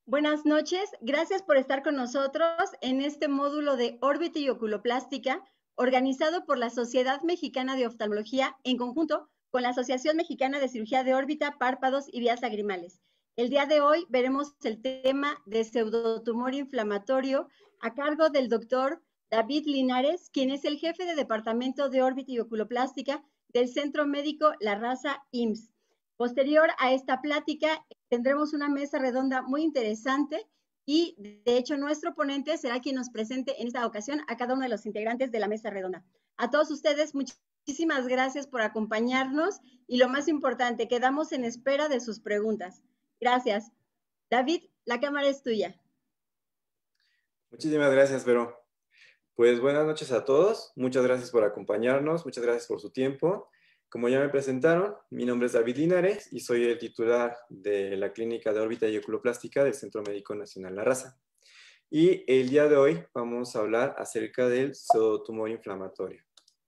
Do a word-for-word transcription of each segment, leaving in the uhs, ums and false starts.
Buenas noches, gracias por estar con nosotros en este módulo de órbita y oculoplástica organizado por la Sociedad Mexicana de Oftalmología en conjunto con la Asociación Mexicana de Cirugía de Órbita, Párpados y Vías Lagrimales. El día de hoy veremos el tema de pseudotumor inflamatorio a cargo del doctor David Linares, quien es el jefe de Departamento de Órbita y Oculoplástica del Centro Médico La Raza I M S S. Posterior a esta plática, tendremos una mesa redonda muy interesante y, de hecho, nuestro ponente será quien nos presente en esta ocasión a cada uno de los integrantes de la mesa redonda. A todos ustedes, muchísimas gracias por acompañarnos y, lo más importante, quedamos en espera de sus preguntas. Gracias. David, la cámara es tuya. Muchísimas gracias, Vero. Pues buenas noches a todos. Muchas gracias por acompañarnos. Muchas gracias por su tiempo. Como ya me presentaron, mi nombre es David Linares y soy el titular de la Clínica de Órbita y Oculoplástica del Centro Médico Nacional La Raza. Y el día de hoy vamos a hablar acerca del pseudotumor inflamatorio.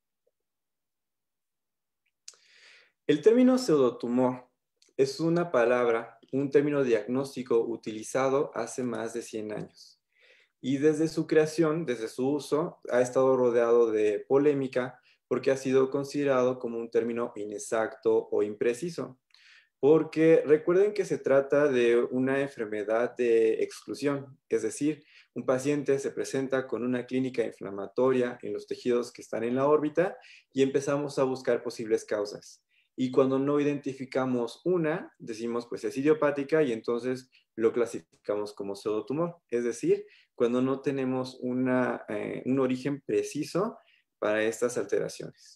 El término pseudotumor es una palabra, un término diagnóstico utilizado hace más de cien años. Y desde su creación, desde su uso, ha estado rodeado de polémica porque ha sido considerado como un término inexacto o impreciso. Porque recuerden que se trata de una enfermedad de exclusión, es decir, un paciente se presenta con una clínica inflamatoria en los tejidos que están en la órbita y empezamos a buscar posibles causas. Y cuando no identificamos una, decimos pues es idiopática y entonces lo clasificamos como pseudotumor, es decir, cuando no tenemos una, eh, un origen preciso para estas alteraciones.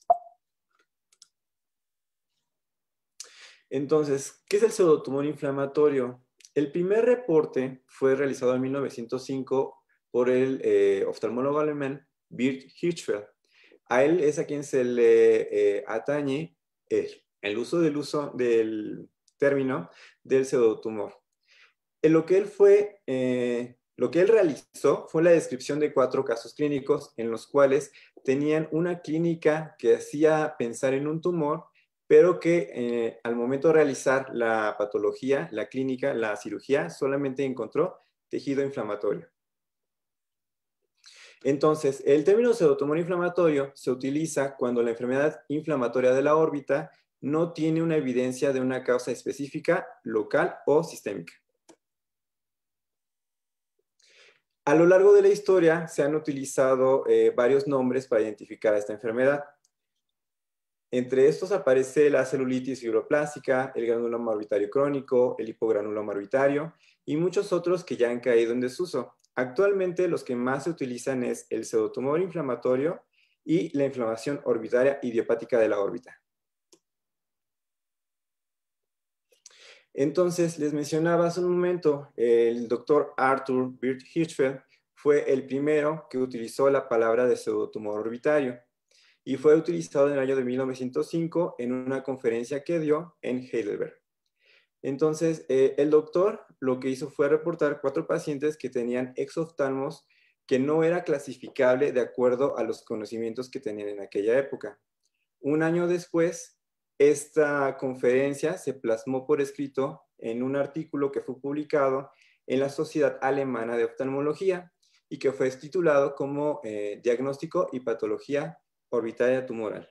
Entonces, ¿qué es el pseudotumor inflamatorio? El primer reporte fue realizado en mil novecientos cinco por el eh, oftalmólogo alemán Bert Hirschfeld. A él es a quien se le eh, atañe el, el uso del uso del término del pseudotumor. En lo que él fue, eh, lo que él realizó fue la descripción de cuatro casos clínicos en los cuales tenían una clínica que hacía pensar en un tumor, pero que eh, al momento de realizar la patología, la clínica, la cirugía, solamente encontró tejido inflamatorio. Entonces, el término pseudotumor inflamatorio se utiliza cuando la enfermedad inflamatoria de la órbita no tiene una evidencia de una causa específica, local o sistémica. A lo largo de la historia se han utilizado eh, varios nombres para identificar a esta enfermedad. Entre estos aparece la celulitis fibroplástica, el granuloma orbitario crónico, el hipogranuloma orbitario y muchos otros que ya han caído en desuso. Actualmente los que más se utilizan es el pseudotumor inflamatorio y la inflamación orbitaria idiopática de la órbita. Entonces, les mencionaba hace un momento, el doctor Arthur Bert Hirschfeld fue el primero que utilizó la palabra de pseudotumor orbitario y fue utilizado en el año de mil novecientos cinco en una conferencia que dio en Heidelberg. Entonces, eh, el doctor lo que hizo fue reportar cuatro pacientes que tenían exoftalmos que no era clasificable de acuerdo a los conocimientos que tenían en aquella época. Un año después, esta conferencia se plasmó por escrito en un artículo que fue publicado en la Sociedad Alemana de Oftalmología y que fue titulado como eh, Diagnóstico y Patología Orbitaria Tumoral.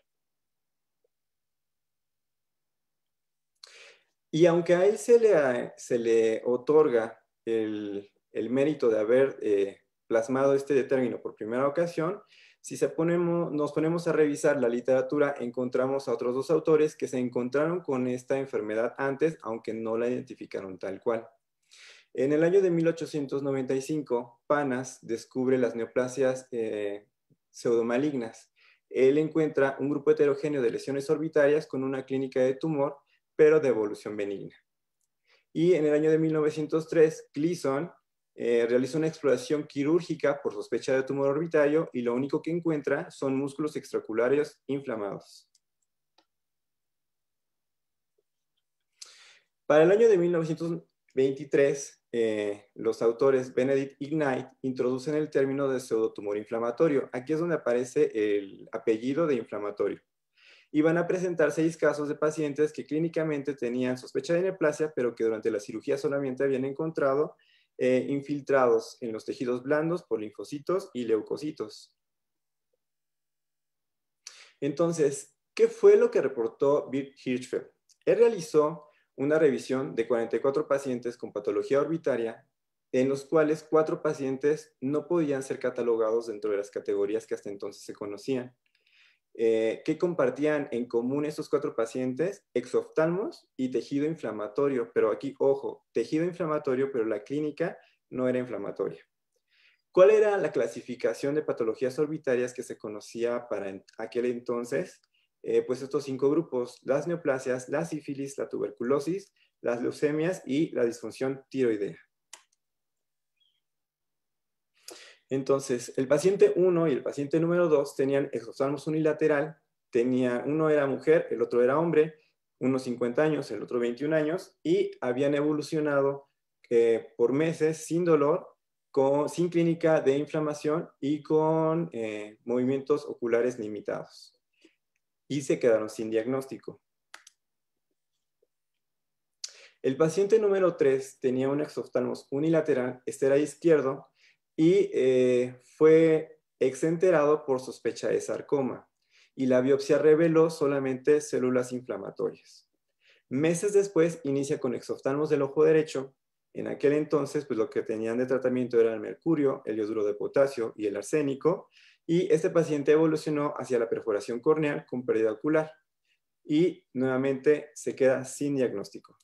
Y aunque a él se le, se le otorga el, el mérito de haber eh, plasmado este término por primera ocasión, si se ponemos, nos ponemos a revisar la literatura, encontramos a otros dos autores que se encontraron con esta enfermedad antes, aunque no la identificaron tal cual. En el año de mil ochocientos noventa y cinco, Panas descubre las neoplasias eh, pseudomalignas. Él encuentra un grupo heterogéneo de lesiones orbitarias con una clínica de tumor, pero de evolución benigna. Y en el año de mil novecientos tres, Gleason eh, realiza una exploración quirúrgica por sospecha de tumor orbitario y lo único que encuentra son músculos extraoculares inflamados. Para el año de mil novecientos veintitrés, eh, los autores Benedict Ignite introducen el término de pseudotumor inflamatorio. Aquí es donde aparece el apellido de inflamatorio. Y van a presentar seis casos de pacientes que clínicamente tenían sospecha de neoplasia, pero que durante la cirugía solamente habían encontrado eh, infiltrados en los tejidos blandos por linfocitos y leucocitos. Entonces, ¿qué fue lo que reportó Bert Hirschfeld? Él realizó una revisión de cuarenta y cuatro pacientes con patología orbitaria, en los cuales cuatro pacientes no podían ser catalogados dentro de las categorías que hasta entonces se conocían. Eh, ¿Qué compartían en común estos cuatro pacientes? Exoftalmos y tejido inflamatorio, pero aquí, ojo, tejido inflamatorio, pero la clínica no era inflamatoria. ¿Cuál era la clasificación de patologías orbitarias que se conocía para aquel entonces? Eh, pues estos cinco grupos: las neoplasias, la sífilis, la tuberculosis, las leucemias y la disfunción tiroidea. Entonces, el paciente uno y el paciente número dos tenían exoftalmos unilateral, tenía, uno era mujer, el otro era hombre, uno cincuenta años, el otro veintiún años, y habían evolucionado eh, por meses sin dolor, con, sin clínica de inflamación y con eh, movimientos oculares limitados. Y se quedaron sin diagnóstico. El paciente número tres tenía un exoftalmos unilateral, este era izquierdo, y eh, fue exenterado por sospecha de sarcoma, y la biopsia reveló solamente células inflamatorias. Meses después inicia con exoftalmos del ojo derecho. En aquel entonces, pues lo que tenían de tratamiento era el mercurio, el yoduro de potasio y el arsénico, y este paciente evolucionó hacia la perforación corneal con pérdida ocular, y nuevamente se queda sin diagnóstico.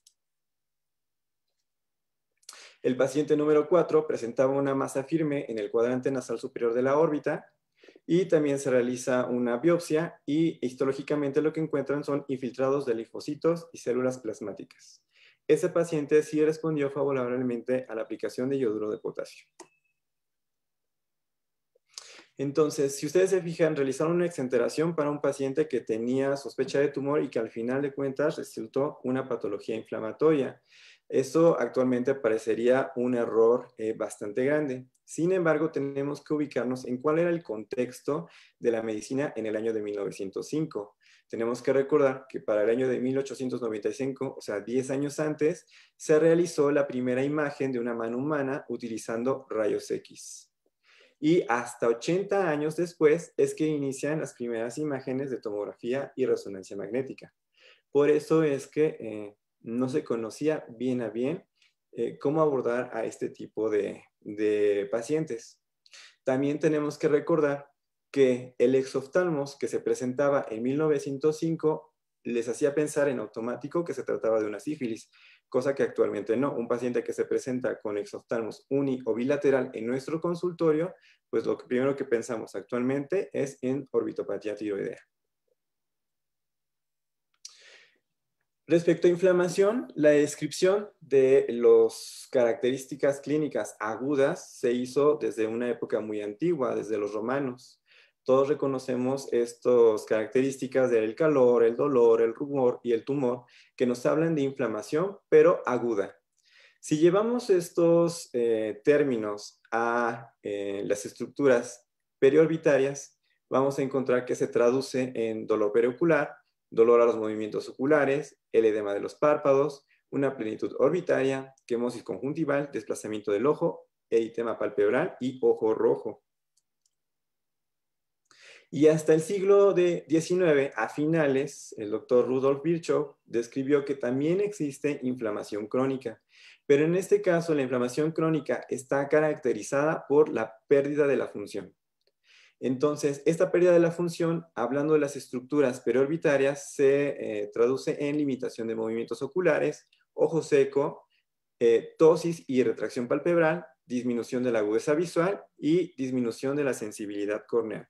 El paciente número cuatro presentaba una masa firme en el cuadrante nasal superior de la órbita, y también se realiza una biopsia, y histológicamente lo que encuentran son infiltrados de linfocitos y células plasmáticas. Ese paciente sí respondió favorablemente a la aplicación de yoduro de potasio. Entonces, si ustedes se fijan, realizaron una exenteración para un paciente que tenía sospecha de tumor y que al final de cuentas resultó una patología inflamatoria. Eso actualmente parecería un error eh, bastante grande. Sin embargo, tenemos que ubicarnos en cuál era el contexto de la medicina en el año de mil novecientos cinco. Tenemos que recordar que para el año de mil ochocientos noventa y cinco, o sea, diez años antes, se realizó la primera imagen de una mano humana utilizando rayos X. Y hasta ochenta años después es que inician las primeras imágenes de tomografía y resonancia magnética. Por eso es que eh, no se conocía bien a bien eh, cómo abordar a este tipo de, de pacientes. También tenemos que recordar que el exoftalmos que se presentaba en mil novecientos cinco les hacía pensar en automático que se trataba de una sífilis, cosa que actualmente no. Un paciente que se presenta con exoftalmos uni o bilateral en nuestro consultorio, pues lo primero que pensamos actualmente es en orbitopatía tiroidea. Respecto a inflamación, la descripción de las características clínicas agudas se hizo desde una época muy antigua, desde los romanos. Todos reconocemos estas características del calor, el dolor, el rumor y el tumor, que nos hablan de inflamación, pero aguda. Si llevamos estos eh, términos a eh, las estructuras periorbitarias, vamos a encontrar que se traduce en dolor periocular, dolor a los movimientos oculares, el edema de los párpados, una plenitud orbitaria, quemosis conjuntival, desplazamiento del ojo, eritema palpebral y ojo rojo. Y hasta el siglo diecinueve, a finales, el doctor Rudolf Virchow describió que también existe inflamación crónica, pero en este caso la inflamación crónica está caracterizada por la pérdida de la función. Entonces, esta pérdida de la función, hablando de las estructuras periorbitarias, se eh, traduce en limitación de movimientos oculares, ojo seco, eh, ptosis y retracción palpebral, disminución de la agudeza visual y disminución de la sensibilidad corneal.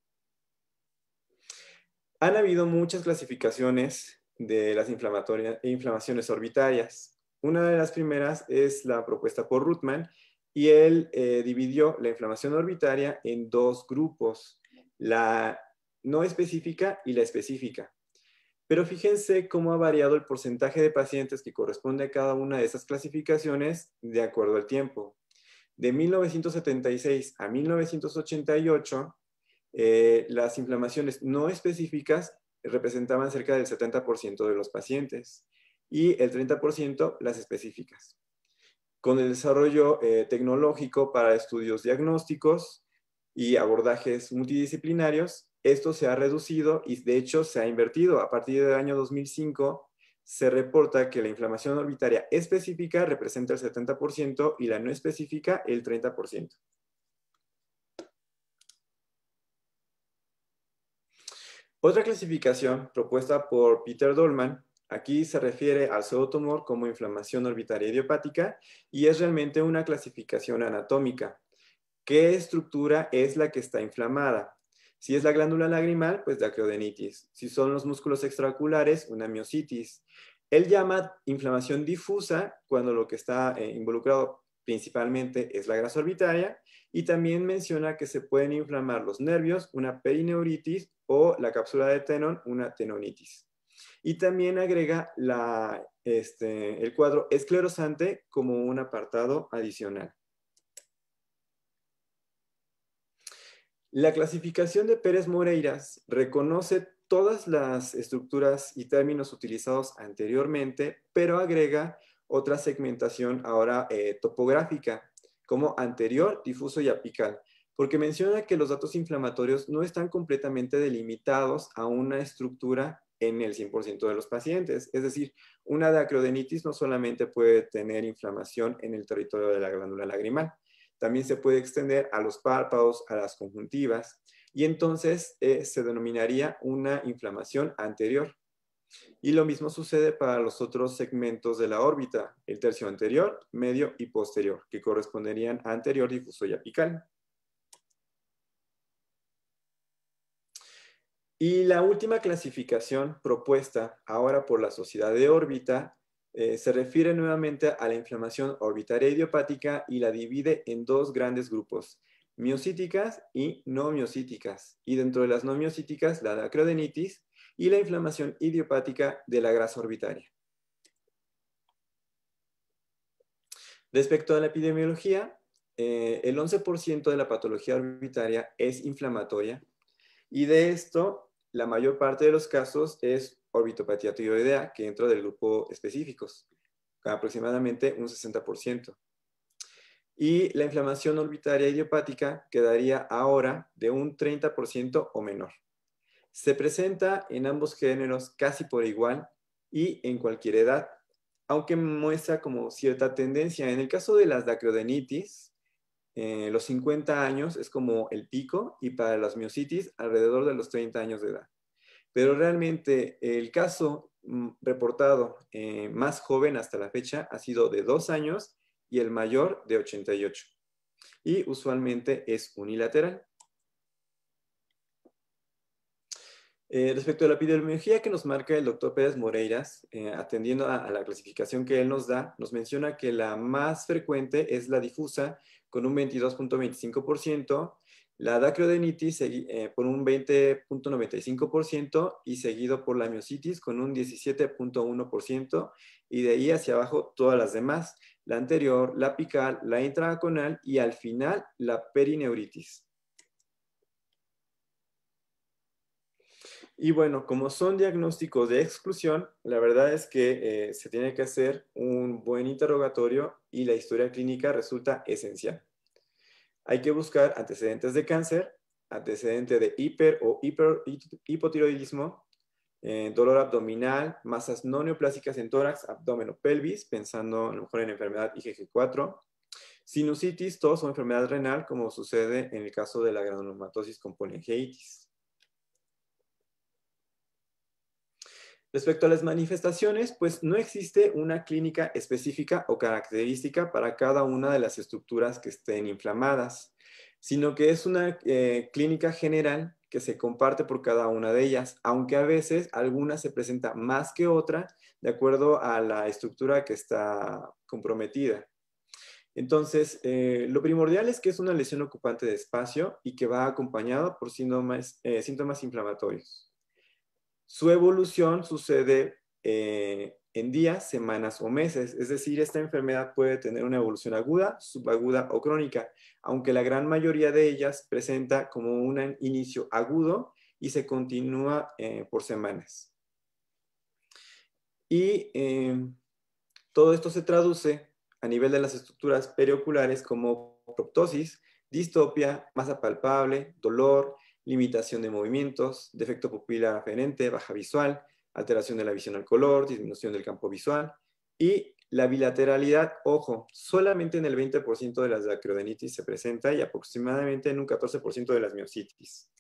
Han habido muchas clasificaciones de las inflamaciones orbitarias. Una de las primeras es la propuesta por Ruttmann, y él eh, dividió la inflamación orbitaria en dos grupos, la no específica y la específica. Pero fíjense cómo ha variado el porcentaje de pacientes que corresponde a cada una de esas clasificaciones de acuerdo al tiempo. De mil novecientos setenta y seis a mil novecientos ochenta y ocho, eh, las inflamaciones no específicas representaban cerca del setenta por ciento de los pacientes y el treinta por ciento las específicas. Con el desarrollo eh, tecnológico para estudios diagnósticos y abordajes multidisciplinarios, esto se ha reducido y de hecho se ha invertido. A partir del año dos mil cinco se reporta que la inflamación orbitaria específica representa el setenta por ciento y la no específica el treinta por ciento. Otra clasificación propuesta por Peter Dolman, aquí se refiere al pseudotumor como inflamación orbitaria idiopática y es realmente una clasificación anatómica. ¿Qué estructura es la que está inflamada? Si es la glándula lagrimal, pues dacrodenitis. Si son los músculos extraoculares, una miositis. Él llama inflamación difusa cuando lo que está eh, involucrado principalmente es la grasa orbitaria, y también menciona que se pueden inflamar los nervios, una perineuritis, o la cápsula de Tenon, una tenonitis. Y también agrega la, este, el cuadro esclerosante como un apartado adicional. La clasificación de Pérez Moreiras reconoce todas las estructuras y términos utilizados anteriormente, pero agrega otra segmentación ahora eh, topográfica, como anterior, difuso y apical, porque menciona que los datos inflamatorios no están completamente delimitados a una estructura en el cien por ciento de los pacientes. Es decir, una dacrodenitis no solamente puede tener inflamación en el territorio de la glándula lagrimal, también se puede extender a los párpados, a las conjuntivas, y entonces eh, se denominaría una inflamación anterior. Y lo mismo sucede para los otros segmentos de la órbita, el tercio anterior, medio y posterior, que corresponderían a anterior, difuso y apical. Y la última clasificación propuesta ahora por la Sociedad de Órbita eh, se refiere nuevamente a la inflamación orbitaria idiopática y la divide en dos grandes grupos, miocíticas y no miocíticas. Y dentro de las no miocíticas, la dacrodenitis y la inflamación idiopática de la grasa orbitaria. Respecto a la epidemiología, eh, el once por ciento de la patología orbitaria es inflamatoria, y de esto, la mayor parte de los casos es orbitopatía tiroidea, que entra del grupo específicos, aproximadamente un sesenta por ciento. Y la inflamación orbitaria idiopática quedaría ahora de un treinta por ciento o menor. Se presenta en ambos géneros casi por igual y en cualquier edad, aunque muestra como cierta tendencia. En el caso de las dacrodenitis, Eh, los cincuenta años es como el pico, y para las miositis alrededor de los treinta años de edad. Pero realmente el caso mm, reportado eh, más joven hasta la fecha ha sido de dos años y el mayor de ochenta y ocho. Y usualmente es unilateral. Eh, respecto a la epidemiología que nos marca el doctor Pérez Moreiras, eh, atendiendo a, a la clasificación que él nos da, nos menciona que la más frecuente es la difusa, con un veintidós punto veinticinco por ciento, la dacrodenitis eh, por un veinte punto noventa y cinco por ciento y seguido por la miositis con un diecisiete punto uno por ciento, y de ahí hacia abajo todas las demás, la anterior, la apical, la intraaconal y al final la perineuritis. Y bueno, como son diagnósticos de exclusión, la verdad es que eh, se tiene que hacer un buen interrogatorio y la historia clínica resulta esencial. Hay que buscar antecedentes de cáncer, antecedente de hiper o hiper, hipotiroidismo, eh, dolor abdominal, masas no neoplásicas en tórax, abdomen o pelvis, pensando a lo mejor en enfermedad I G G cuatro, sinusitis, tos o enfermedad renal, como sucede en el caso de la granulomatosis con poliangeitis. Respecto a las manifestaciones, pues no existe una clínica específica o característica para cada una de las estructuras que estén inflamadas, sino que es una eh, clínica general que se comparte por cada una de ellas, aunque a veces alguna se presenta más que otra de acuerdo a la estructura que está comprometida. Entonces, eh, lo primordial es que es una lesión ocupante de espacio y que va acompañado por síntomas, eh, síntomas inflamatorios. Su evolución sucede eh, en días, semanas o meses, es decir, esta enfermedad puede tener una evolución aguda, subaguda o crónica, aunque la gran mayoría de ellas presenta como un inicio agudo y se continúa eh, por semanas. Y eh, todo esto se traduce a nivel de las estructuras perioculares como proptosis, distopia, masa palpable, dolor, limitación de movimientos, defecto pupilar aferente, baja visual, alteración de la visión al color, disminución del campo visual y la bilateralidad, ojo, solamente en el veinte por ciento de las dacrodenitis se presenta y aproximadamente en un catorce por ciento de las miositis.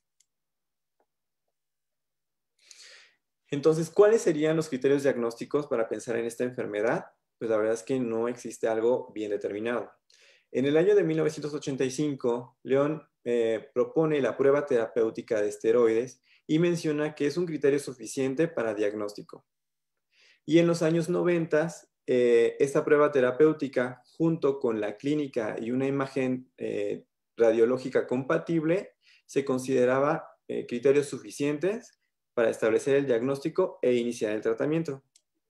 Entonces, ¿cuáles serían los criterios diagnósticos para pensar en esta enfermedad? Pues la verdad es que no existe algo bien determinado. En el año de mil novecientos ochenta y cinco, León eh, propone la prueba terapéutica de esteroides y menciona que es un criterio suficiente para diagnóstico. Y en los años noventa, eh, esta prueba terapéutica, junto con la clínica y una imagen eh, radiológica compatible, se consideraba eh, criterios suficientes para establecer el diagnóstico e iniciar el tratamiento.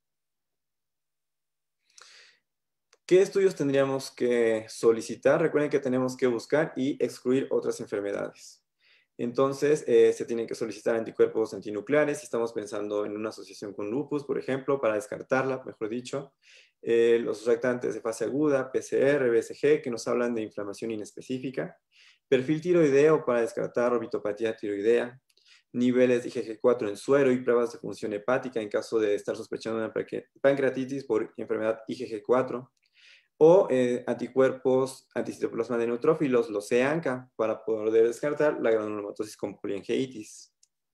¿Qué estudios tendríamos que solicitar? Recuerden que tenemos que buscar y excluir otras enfermedades. Entonces, eh, se tienen que solicitar anticuerpos antinucleares si estamos pensando en una asociación con lupus, por ejemplo, para descartarla, mejor dicho. Eh, los reactantes de fase aguda, P C R, B C G, que nos hablan de inflamación inespecífica. Perfil tiroideo para descartar orbitopatía tiroidea. Niveles de I G G cuatro en suero y pruebas de función hepática en caso de estar sospechando una pancreatitis por enfermedad I G G cuatro. O eh, anticuerpos anticitoplasma de neutrófilos, los C A N C A, para poder descartar la granulomatosis con poliangeitis.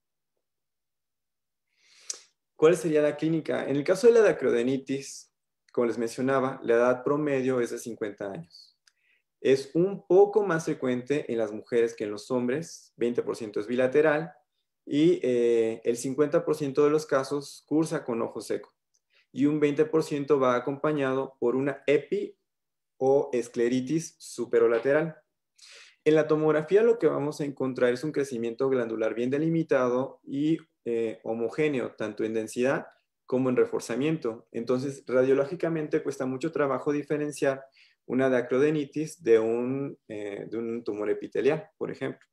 ¿Cuál sería la clínica? En el caso de la dacrodenitis, como les mencionaba, la edad promedio es de cincuenta años. Es un poco más frecuente en las mujeres que en los hombres, veinte por ciento es bilateral, y eh, el cincuenta por ciento de los casos cursa con ojo seco. Y un veinte por ciento va acompañado por una epi o escleritis superolateral. En la tomografía lo que vamos a encontrar es un crecimiento glandular bien delimitado y eh, homogéneo, tanto en densidad como en reforzamiento. Entonces, radiológicamente cuesta mucho trabajo diferenciar una dacrodenitis de un, eh, de un tumor epitelial, por ejemplo.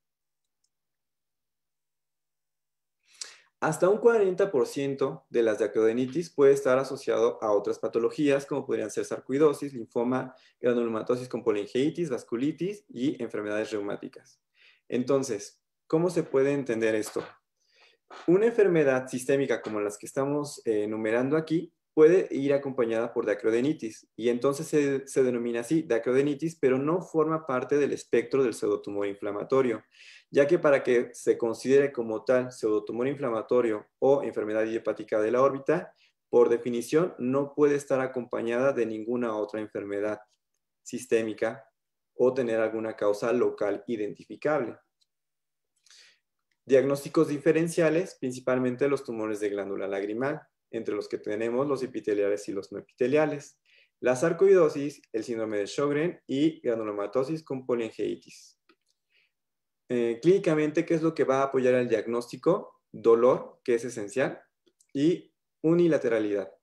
Hasta un cuarenta por ciento de las dacrodenitis puede estar asociado a otras patologías como podrían ser sarcoidosis, linfoma, granulomatosis con poliangeitis, vasculitis y enfermedades reumáticas. Entonces, ¿cómo se puede entender esto? Una enfermedad sistémica como las que estamos eh, enumerando aquí puede ir acompañada por dacrodenitis y entonces se, se denomina así dacrodenitis, pero no forma parte del espectro del pseudotumor inflamatorio, ya que para que se considere como tal pseudotumor inflamatorio o enfermedad idiopática de la órbita, por definición no puede estar acompañada de ninguna otra enfermedad sistémica o tener alguna causa local identificable. Diagnósticos diferenciales, principalmente los tumores de glándula lagrimal, entre los que tenemos los epiteliales y los no epiteliales, la sarcoidosis, el síndrome de Sjögren y granulomatosis con poliangeitis. Eh, clínicamente, ¿qué es lo que va a apoyar el diagnóstico? Dolor, que es esencial, y unilateralidad.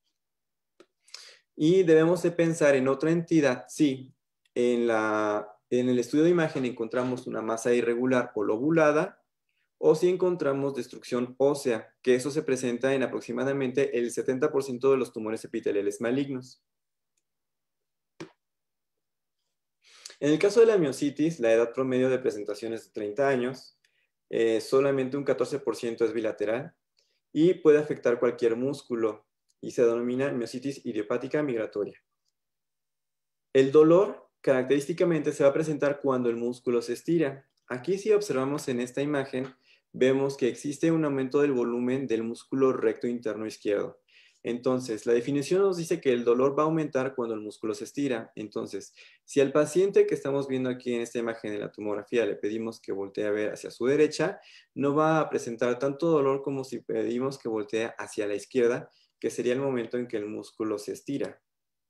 Y debemos de pensar en otra entidad, sí, en, la, en el estudio de imagen encontramos una masa irregular o lobulada, o si encontramos destrucción ósea, que eso se presenta en aproximadamente el setenta por ciento de los tumores epiteliales malignos. En el caso de la miositis, la edad promedio de presentación es de treinta años, eh, solamente un catorce por ciento es bilateral y puede afectar cualquier músculo y se denomina miositis idiopática migratoria. El dolor característicamente se va a presentar cuando el músculo se estira. Aquí si observamos en esta imagen, vemos que existe un aumento del volumen del músculo recto interno izquierdo. Entonces, la definición nos dice que el dolor va a aumentar cuando el músculo se estira. Entonces, si al paciente que estamos viendo aquí en esta imagen de la tomografía le pedimos que voltee a ver hacia su derecha, no va a presentar tanto dolor como si pedimos que voltee hacia la izquierda, que sería el momento en que el músculo se estira.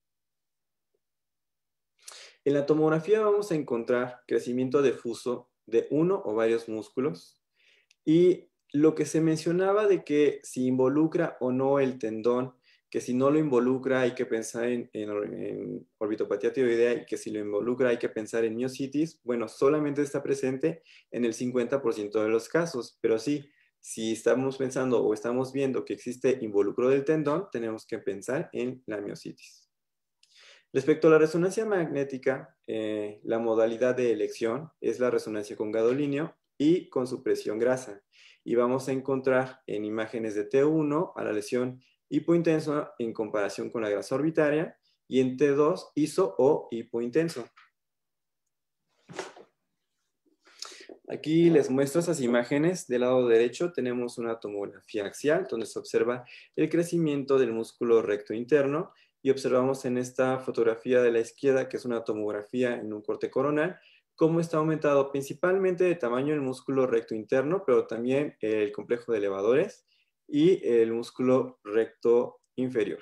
En la tomografía vamos a encontrar crecimiento difuso de uno o varios músculos y lo que se mencionaba de que si involucra o no el tendón, que si no lo involucra hay que pensar en, en, en orbitopatía tiroidea y que si lo involucra hay que pensar en miositis, bueno, solamente está presente en el cincuenta por ciento de los casos, pero sí, si estamos pensando o estamos viendo que existe involucro del tendón, tenemos que pensar en la miositis. Respecto a la resonancia magnética, eh, la modalidad de elección es la resonancia con gadolinio y con supresión grasa. Y vamos a encontrar en imágenes de T uno a la lesión hipointenso en comparación con la grasa orbitaria y en T dos iso o hipointenso. Aquí les muestro esas imágenes. Del lado derecho tenemos una tomografía axial donde se observa el crecimiento del músculo recto interno y observamos en esta fotografía de la izquierda, que es una tomografía en un corte coronal, cómo está aumentado principalmente de tamaño el músculo recto interno, pero también el complejo de elevadores y el músculo recto inferior.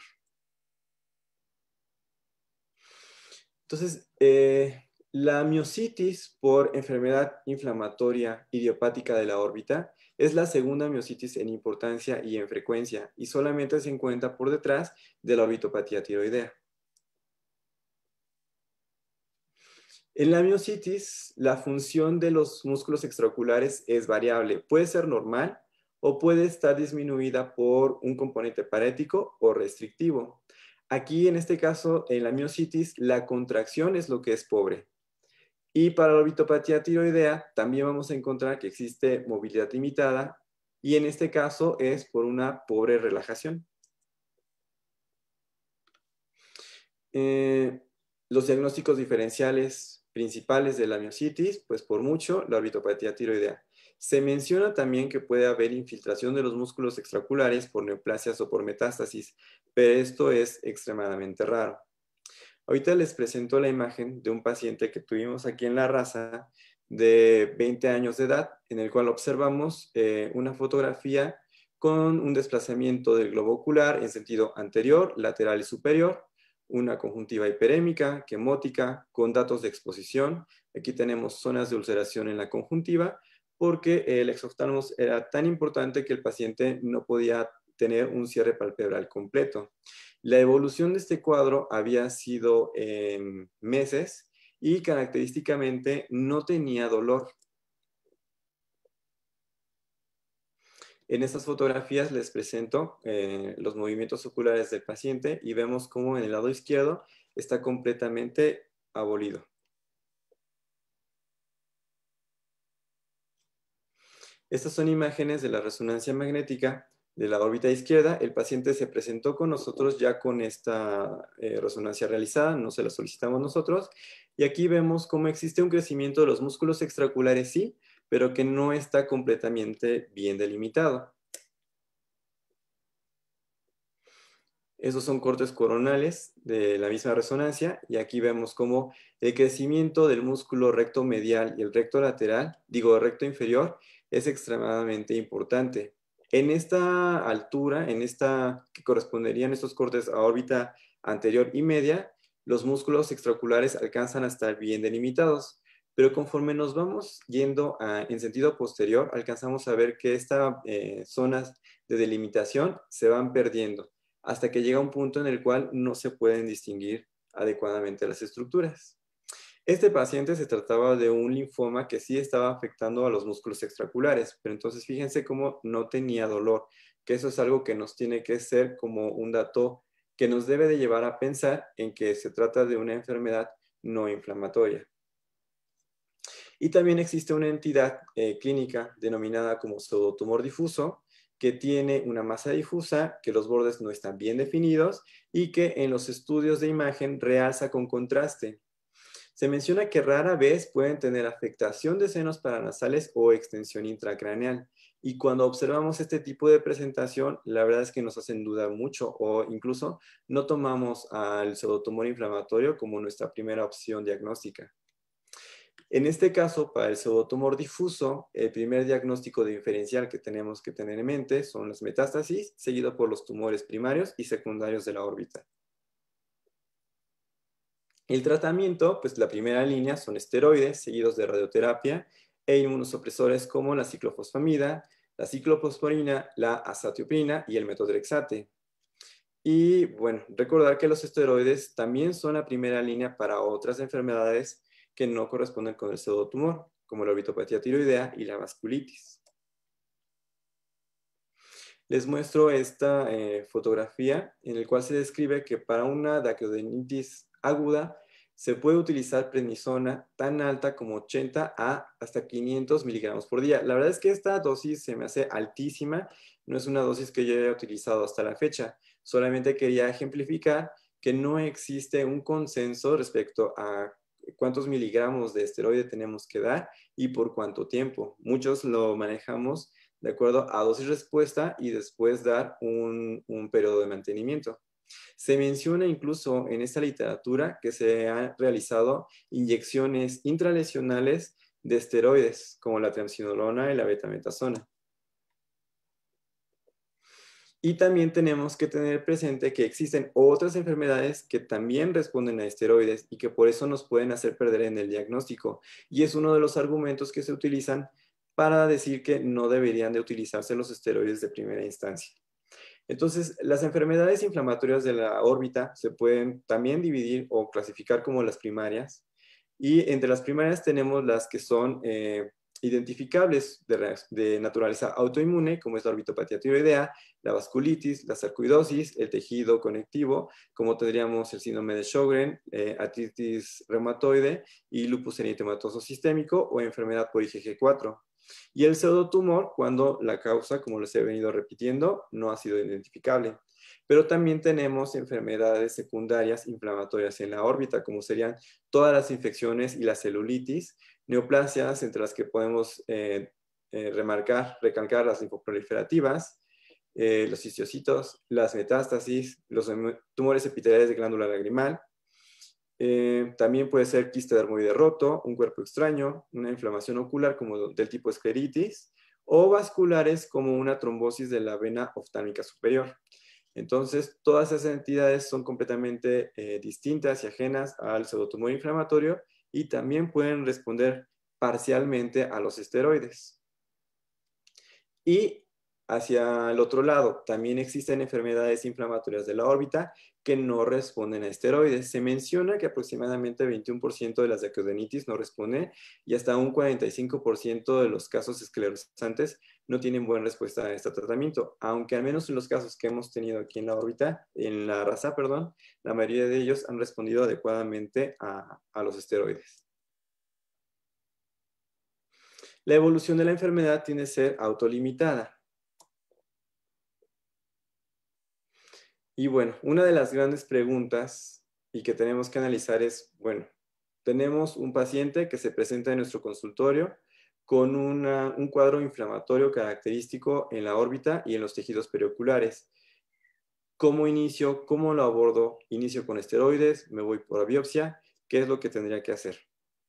Entonces, eh, la miositis por enfermedad inflamatoria idiopática de la órbita es la segunda miositis en importancia y en frecuencia y solamente se encuentra por detrás de la orbitopatía tiroidea. En la miositis, la función de los músculos extraoculares es variable. Puede ser normal o puede estar disminuida por un componente parético o restrictivo. Aquí, en este caso, en la miositis, la contracción es lo que es pobre. Y para la orbitopatía tiroidea también vamos a encontrar que existe movilidad limitada y en este caso es por una pobre relajación. Eh, los diagnósticos diferenciales principales de la miositis, pues por mucho la orbitopatía tiroidea. Se menciona también que puede haber infiltración de los músculos extraoculares por neoplasias o por metástasis, pero esto es extremadamente raro. Ahorita les presento la imagen de un paciente que tuvimos aquí en La Raza de veinte años de edad, en el cual observamos eh, una fotografía con un desplazamiento del globo ocular en sentido anterior, lateral y superior, una conjuntiva hiperémica, quemótica, con datos de exposición. Aquí tenemos zonas de ulceración en la conjuntiva, porque el exoftálmos era tan importante que el paciente no podía tener un cierre palpebral completo. La evolución de este cuadro había sido en meses y característicamente no tenía dolor. En estas fotografías les presento eh, los movimientos oculares del paciente y vemos cómo en el lado izquierdo está completamente abolido. Estas son imágenes de la resonancia magnética de la órbita izquierda. El paciente se presentó con nosotros ya con esta eh, resonancia realizada, no se la solicitamos nosotros. Y aquí vemos cómo existe un crecimiento de los músculos extraoculares, sí, pero que no está completamente bien delimitado. Esos son cortes coronales de la misma resonancia y aquí vemos cómo el crecimiento del músculo recto medial y el recto lateral, digo recto inferior, es extremadamente importante. En esta altura, en esta que corresponderían estos cortes a órbita anterior y media, los músculos extraoculares alcanzan a estar bien delimitados, pero conforme nos vamos yendo a, en sentido posterior, alcanzamos a ver que estas eh, zonas de delimitación se van perdiendo, hasta que llega un punto en el cual no se pueden distinguir adecuadamente las estructuras. Este paciente se trataba de un linfoma que sí estaba afectando a los músculos extraoculares, pero entonces fíjense cómo no tenía dolor, que eso es algo que nos tiene que ser como un dato que nos debe de llevar a pensar en que se trata de una enfermedad no inflamatoria. Y también existe una entidad eh, clínica denominada como pseudotumor difuso, que tiene una masa difusa, que los bordes no están bien definidos y que en los estudios de imagen realza con contraste. Se menciona que rara vez pueden tener afectación de senos paranasales o extensión intracraneal. Y cuando observamos este tipo de presentación, la verdad es que nos hacen dudar mucho o incluso no tomamos al pseudotumor inflamatorio como nuestra primera opción diagnóstica. En este caso, para el pseudotumor difuso, el primer diagnóstico diferencial que tenemos que tener en mente son las metástasis, seguido por los tumores primarios y secundarios de la órbita. El tratamiento, pues la primera línea son esteroides, seguidos de radioterapia e inmunosupresores como la ciclofosfamida, la ciclofosforina, la azatioprina y el metotrexate. Y bueno, recordar que los esteroides también son la primera línea para otras enfermedades que no corresponden con el pseudotumor, como la orbitopatía tiroidea y la vasculitis. Les muestro esta eh, fotografía en la cual se describe que para una daqueodenitis aguda, se puede utilizar prednisona tan alta como ochenta a hasta quinientos miligramos por día. La verdad es que esta dosis se me hace altísima, no es una dosis que yo haya utilizado hasta la fecha. Solamente quería ejemplificar que no existe un consenso respecto a cuántos miligramos de esteroide tenemos que dar y por cuánto tiempo. Muchos lo manejamos de acuerdo a dosis respuesta y después dar un, un periodo de mantenimiento. Se menciona incluso en esta literatura que se han realizado inyecciones intralesionales de esteroides, como la triamcinolona y la betametasona. Y también tenemos que tener presente que existen otras enfermedades que también responden a esteroides y que por eso nos pueden hacer perder en el diagnóstico. Y es uno de los argumentos que se utilizan para decir que no deberían de utilizarse los esteroides de primera instancia. Entonces, las enfermedades inflamatorias de la órbita se pueden también dividir o clasificar como las primarias. Y entre las primarias tenemos las que son eh, identificables de, de naturaleza autoinmune, como es la orbitopatía tiroidea, la vasculitis, la sarcoidosis, el tejido conectivo, como tendríamos el síndrome de Sjögren, eh, artritis reumatoide y lupus eritematoso sistémico o enfermedad por I G G cuatro. Y el pseudotumor cuando la causa, como les he venido repitiendo, no ha sido identificable. Pero también tenemos enfermedades secundarias inflamatorias en la órbita, como serían todas las infecciones y la celulitis, neoplasias, entre las que podemos eh, eh, remarcar, recalcar las linfoproliferativas, eh, los histocitos, las metástasis, los tumores epiteliales de glándula lagrimal. Eh, también puede ser quiste dermoide roto, un cuerpo extraño, una inflamación ocular como del tipo escleritis, o vasculares como una trombosis de la vena oftálmica superior. Entonces, todas esas entidades son completamente eh, distintas y ajenas al pseudotumor inflamatorio y también pueden responder parcialmente a los esteroides. Y hacia el otro lado, también existen enfermedades inflamatorias de la órbita que no responden a esteroides. Se menciona que aproximadamente veintiuno por ciento de las diacrodenitis no responden y hasta un cuarenta y cinco por ciento de los casos esclerosante no tienen buena respuesta a este tratamiento, aunque al menos en los casos que hemos tenido aquí en la órbita, en la raza, perdón, la mayoría de ellos han respondido adecuadamente a, a los esteroides. La evolución de la enfermedad tiende a ser autolimitada. Y bueno, una de las grandes preguntas y que tenemos que analizar es, bueno, tenemos un paciente que se presenta en nuestro consultorio con una, un cuadro inflamatorio característico en la órbita y en los tejidos perioculares. ¿Cómo inicio? ¿Cómo lo abordo? ¿Inicio con esteroides? ¿Me voy por biopsia? ¿Qué es lo que tendría que hacer?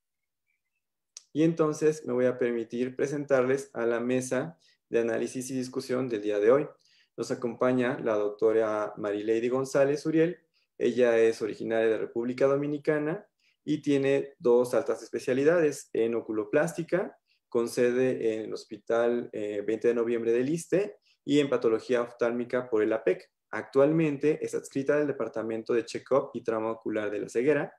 Y entonces me voy a permitir presentarles a la mesa de análisis y discusión del día de hoy. Nos acompaña la doctora Marileidy González Uriel. Ella es originaria de República Dominicana y tiene dos altas especialidades en oculoplástica, con sede en el Hospital eh, veinte de noviembre del ISSSTE y en patología oftálmica por el A P E C. Actualmente es adscrita del Departamento de Check-up y Trauma Ocular de la Ceguera.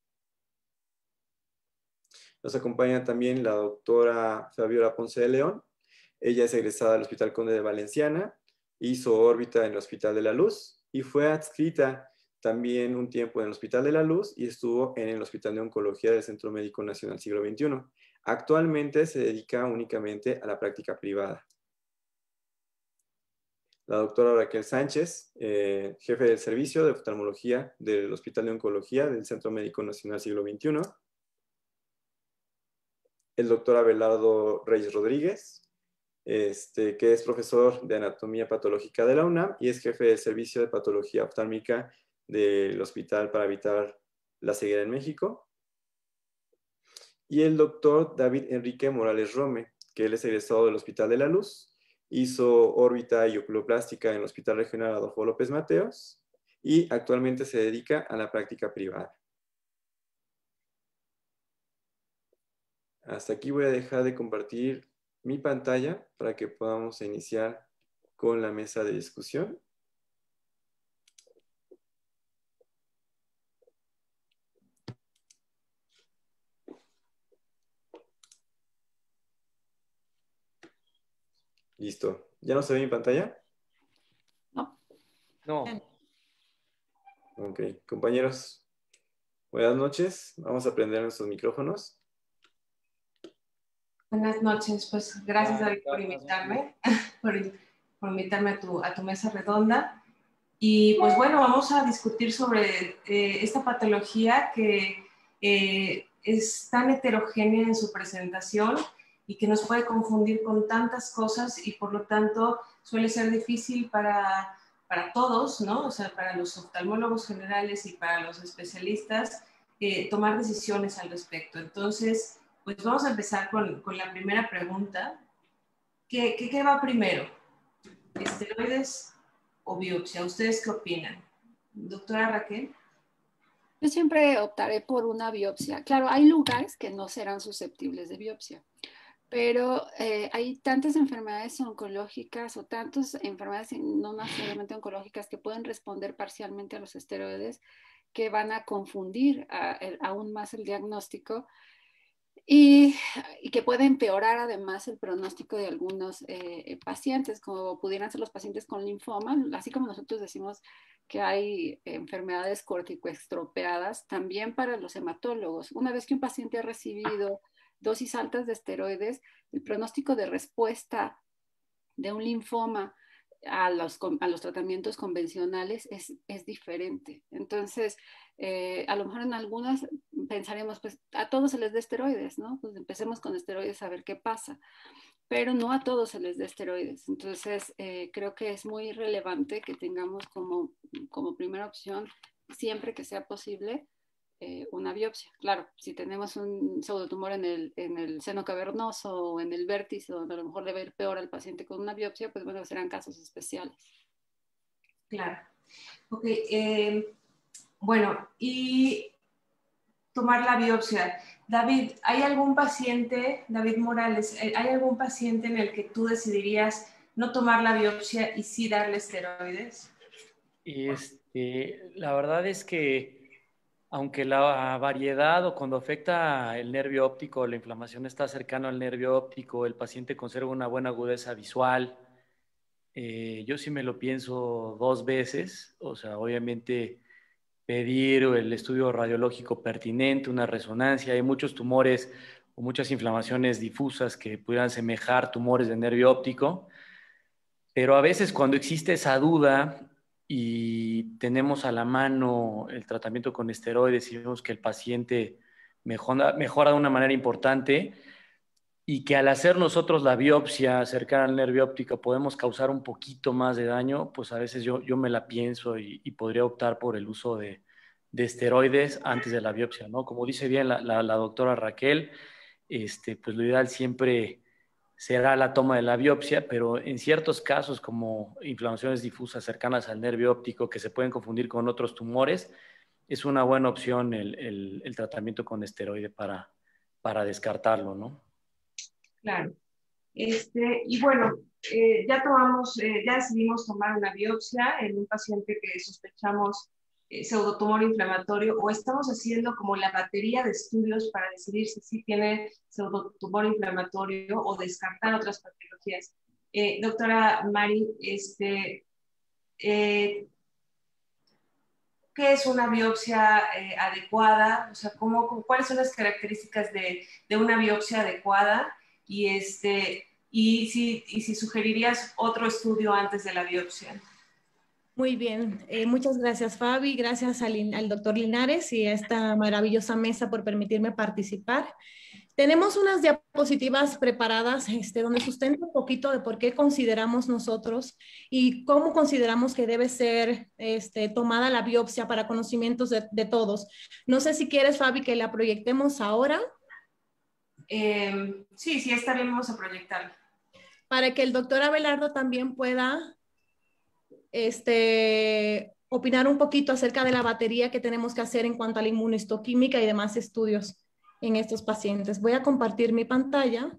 Nos acompaña también la doctora Fabiola Ponce de León. Ella es egresada del Hospital Conde de Valenciana, hizo órbita en el Hospital de la Luz y fue adscrita también un tiempo en el Hospital de la Luz y estuvo en el Hospital de Oncología del Centro Médico Nacional Siglo veintiuno. Actualmente se dedica únicamente a la práctica privada. La doctora Raquel Sánchez, eh, jefe del servicio de oftalmología del Hospital de Oncología del Centro Médico Nacional Siglo veintiuno. El doctor Abelardo Reyes Rodríguez, este, que es profesor de anatomía patológica de la UNAM y es jefe del servicio de patología oftálmica del Hospital para Evitar la Ceguera en México. Y el doctor David Enrique Morales Rome, que él es egresado del Hospital de la Luz, hizo órbita y oculoplástica en el Hospital Regional Adolfo López Mateos y actualmente se dedica a la práctica privada. Hasta aquí voy a dejar de compartir mi pantalla para que podamos iniciar con la mesa de discusión. Listo. ¿Ya no se ve mi pantalla? No. No. Ok, compañeros, Buenas noches, vamos a prender nuestros micrófonos. Buenas noches, pues gracias David por invitarme, por, por invitarme a tu, a tu mesa redonda. Y pues bueno, vamos a discutir sobre eh, esta patología que eh, es tan heterogénea en su presentación y que nos puede confundir con tantas cosas y por lo tanto suele ser difícil para, para todos, ¿no? O sea, para los oftalmólogos generales y para los especialistas eh, tomar decisiones al respecto. Entonces, pues vamos a empezar con, con la primera pregunta. ¿Qué, qué, qué va primero? ¿Esteroides o biopsia? ¿Ustedes qué opinan? Doctora Raquel. Yo siempre optaré por una biopsia. Claro, hay lugares que no serán susceptibles de biopsia, pero eh, hay tantas enfermedades oncológicas o tantas enfermedades no necesariamente oncológicas que pueden responder parcialmente a los esteroides que van a confundir a, a, aún más el diagnóstico y, y que puede empeorar además el pronóstico de algunos eh, pacientes, como pudieran ser los pacientes con linfoma, así como nosotros decimos que hay enfermedades corticoestropeadas, también para los hematólogos. Una vez que un paciente ha recibido dosis altas de esteroides, el pronóstico de respuesta de un linfoma a los, a los tratamientos convencionales es, es diferente. Entonces, eh, a lo mejor en algunas pensaremos, pues a todos se les dé esteroides, ¿no? Pues empecemos con esteroides a ver qué pasa. Pero no a todos se les dé esteroides. Entonces, eh, creo que es muy relevante que tengamos como, como primera opción, siempre que sea posible, eh, una biopsia. Claro, si tenemos un pseudotumor en el, en el seno cavernoso o en el vértice, donde a lo mejor le va a ir peor al paciente con una biopsia, pues bueno, serán casos especiales. Claro. Ok, eh, bueno, y tomar la biopsia. David, ¿hay algún paciente, David Morales, ¿hay algún paciente en el que tú decidirías no tomar la biopsia y sí darle esteroides? Este, la verdad es que aunque la variedad o cuando afecta el nervio óptico, la inflamación está cercana al nervio óptico, el paciente conserva una buena agudeza visual, eh, yo sí me lo pienso dos veces, o sea, obviamente pedir el estudio radiológico pertinente, una resonancia. Hay muchos tumores o muchas inflamaciones difusas que pudieran semejar tumores de nervio óptico, pero a veces cuando existe esa duda y tenemos a la mano el tratamiento con esteroides y vemos que el paciente mejora, mejora de una manera importante y que al hacer nosotros la biopsia cercana al nervio óptico podemos causar un poquito más de daño, pues a veces yo, yo me la pienso y, y podría optar por el uso de, de esteroides antes de la biopsia, ¿no? Como dice bien la, la, la doctora Raquel, este, pues lo ideal siempre será la toma de la biopsia, pero en ciertos casos como inflamaciones difusas cercanas al nervio óptico que se pueden confundir con otros tumores, es una buena opción el, el, el tratamiento con esteroide para, para descartarlo, ¿no? Claro. Este, y bueno, eh, ya tomamos, eh, ya decidimos tomar una biopsia en un paciente que sospechamos eh, pseudotumor inflamatorio o estamos haciendo como la batería de estudios para decidir si sí tiene pseudotumor inflamatorio o descartar otras patologías. Eh, doctora Mari, este, eh, ¿qué es una biopsia eh, adecuada? O sea, ¿cómo, ¿cuáles son las características de, de una biopsia adecuada? Y, este, y, si, y si sugerirías otro estudio antes de la biopsia. Muy bien, eh, muchas gracias Fabi, gracias al, al doctor Linares y a esta maravillosa mesa por permitirme participar. Tenemos unas diapositivas preparadas este, donde sustenta un poquito de por qué consideramos nosotros y cómo consideramos que debe ser este, tomada la biopsia para conocimientos de, de todos. No sé si quieres, Fabi, que la proyectemos ahora. Eh, sí, sí, está bien, vamos a proyectarla. Para que el doctor Abelardo también pueda este, opinar un poquito acerca de la batería que tenemos que hacer en cuanto a la inmunohistoquímica y demás estudios en estos pacientes. Voy a compartir mi pantalla.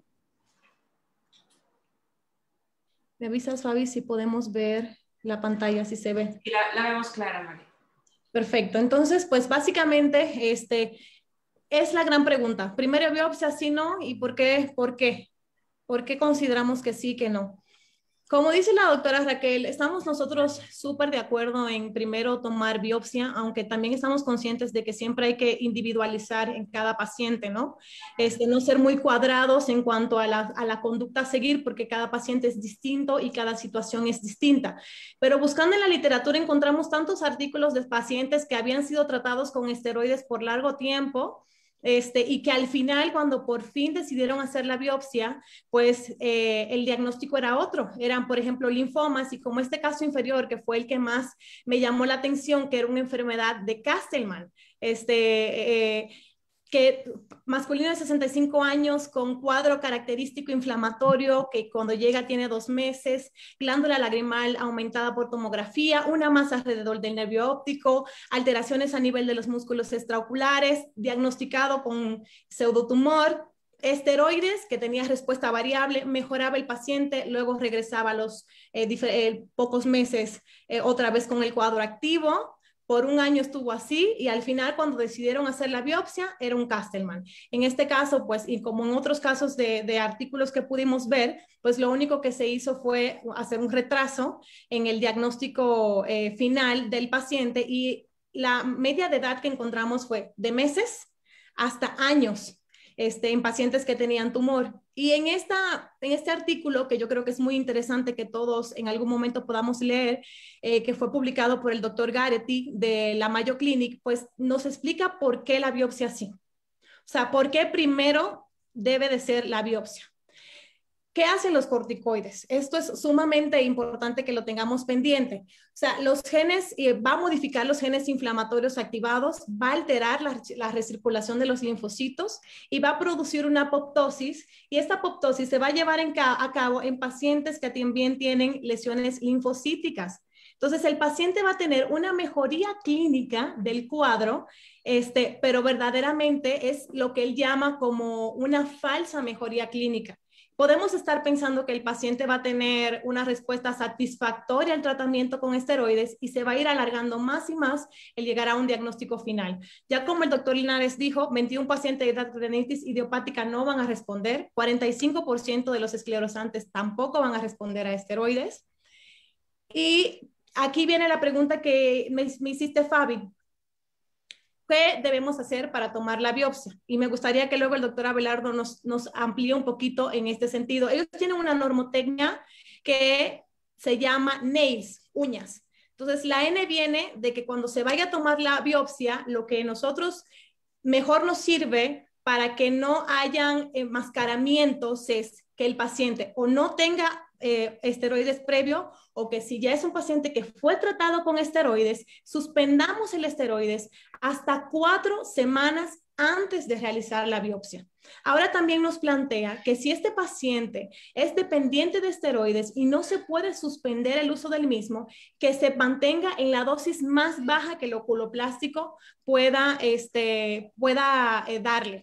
¿Me avisas, Fabi, si podemos ver la pantalla, si se ve? Sí, la, la vemos clara, María. Perfecto. Entonces, pues básicamente, este, es la gran pregunta. Primera biopsia, sí, no, ¿y por qué? ¿Por qué? ¿Por qué consideramos que sí, que no? Como dice la doctora Raquel, estamos nosotros súper de acuerdo en primero tomar biopsia, aunque también estamos conscientes de que siempre hay que individualizar en cada paciente, ¿no? Este, no ser muy cuadrados en cuanto a la, a la conducta a seguir, porque cada paciente es distinto y cada situación es distinta. Pero buscando en la literatura encontramos tantos artículos de pacientes que habían sido tratados con esteroides por largo tiempo, Este, y que al final, cuando por fin decidieron hacer la biopsia, pues eh, el diagnóstico era otro. Eran, por ejemplo, linfomas, y como este caso inferior, que fue el que más me llamó la atención, que era una enfermedad de Castleman, este, eh, que masculino de sesenta y cinco años con cuadro característico inflamatorio que cuando llega tiene dos meses, glándula lagrimal aumentada por tomografía, una masa alrededor del nervio óptico, alteraciones a nivel de los músculos extraoculares, diagnosticado con pseudotumor, esteroides que tenía respuesta variable, mejoraba el paciente, luego regresaba a los eh, eh, pocos meses eh, otra vez con el cuadro activo. Por un año estuvo así y al final cuando decidieron hacer la biopsia era un Castleman. En este caso, pues, y como en otros casos de, de artículos que pudimos ver, pues lo único que se hizo fue hacer un retraso en el diagnóstico eh, final del paciente y la media de edad que encontramos fue de meses hasta años. Este, en pacientes que tenían tumor. Y en, esta, en este artículo, que yo creo que es muy interesante que todos en algún momento podamos leer, eh, que fue publicado por el doctor Garrity de la Mayo Clinic, pues nos explica por qué la biopsia sí. O sea, por qué primero debe de ser la biopsia. ¿Qué hacen los corticoides? Esto es sumamente importante que lo tengamos pendiente. O sea, los genes, eh, va a modificar los genes inflamatorios activados, va a alterar la, la recirculación de los linfocitos y va a producir una apoptosis. Y esta apoptosis se va a llevar en ca a cabo en pacientes que también tienen lesiones linfocíticas. Entonces, el paciente va a tener una mejoría clínica del cuadro, este, pero verdaderamente es lo que él llama como una falsa mejoría clínica. Podemos estar pensando que el paciente va a tener una respuesta satisfactoria al tratamiento con esteroides y se va a ir alargando más y más el llegar a un diagnóstico final. Ya como el doctor Linares dijo, veintiún pacientes de hidradenitis idiopática no van a responder, cuarenta y cinco por ciento de los esclerosantes tampoco van a responder a esteroides. Y aquí viene la pregunta que me, me hiciste, Fabi. ¿Qué debemos hacer para tomar la biopsia? Y me gustaría que luego el doctor Abelardo nos, nos amplíe un poquito en este sentido. Ellos tienen una normotecnia que se llama nails, uñas. Entonces, la N viene de que cuando se vaya a tomar la biopsia, lo que nosotros mejor nos sirve para que no hayan enmascaramientos es que el paciente o no tenga eh, esteroides previo, o que si ya es un paciente que fue tratado con esteroides, suspendamos el esteroides hasta cuatro semanas antes de realizar la biopsia. Ahora también nos plantea que si este paciente es dependiente de esteroides y no se puede suspender el uso del mismo, que se mantenga en la dosis más baja que el oculoplástico pueda, este, pueda eh, darle.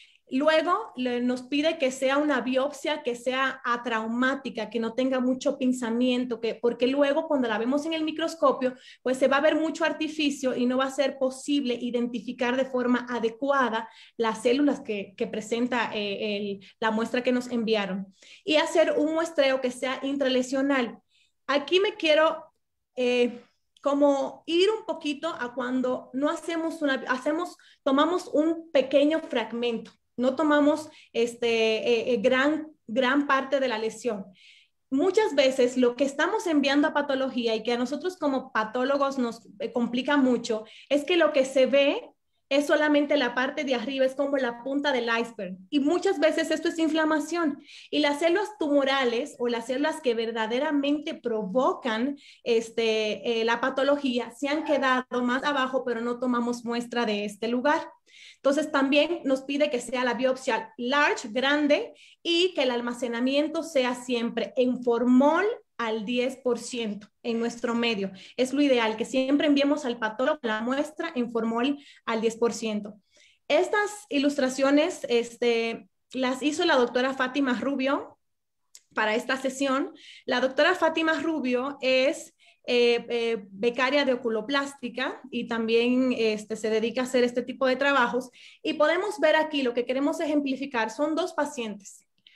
Luego le, nos pide que sea una biopsia que sea atraumática, que no tenga mucho pinzamiento, que, porque luego cuando la vemos en el microscopio, pues se va a ver mucho artificio y no va a ser posible identificar de forma adecuada las células que, que presenta eh, el, la muestra que nos enviaron. Y hacer un muestreo que sea intralesional. Aquí me quiero... Eh, como ir un poquito a cuando no hacemos una, hacemos, tomamos un pequeño fragmento. No tomamos este, eh, gran, gran parte de la lesión. Muchas veces lo que estamos enviando a patología y que a nosotros como patólogos nos eh, complica mucho es que lo que se ve es solamente la parte de arriba, es como la punta del iceberg. Y muchas veces esto es inflamación. Y las células tumorales o las células que verdaderamente provocan este, eh, la patología se han quedado más abajo, pero no tomamos muestra de este lugar. Entonces también nos pide que sea la biopsia large, grande, y que el almacenamiento sea siempre en formol al diez por ciento en nuestro medio. Es lo ideal, que siempre enviemos al patólogo la muestra en formol al diez por ciento. Estas ilustraciones este, las hizo la doctora Fátima Rubio para esta sesión. La doctora Fátima Rubio es Eh, eh, becaria de oculoplástica y también este, se dedica a hacer este tipo de trabajos. Y podemos ver aquí, lo que queremos ejemplificar son dos pacientes.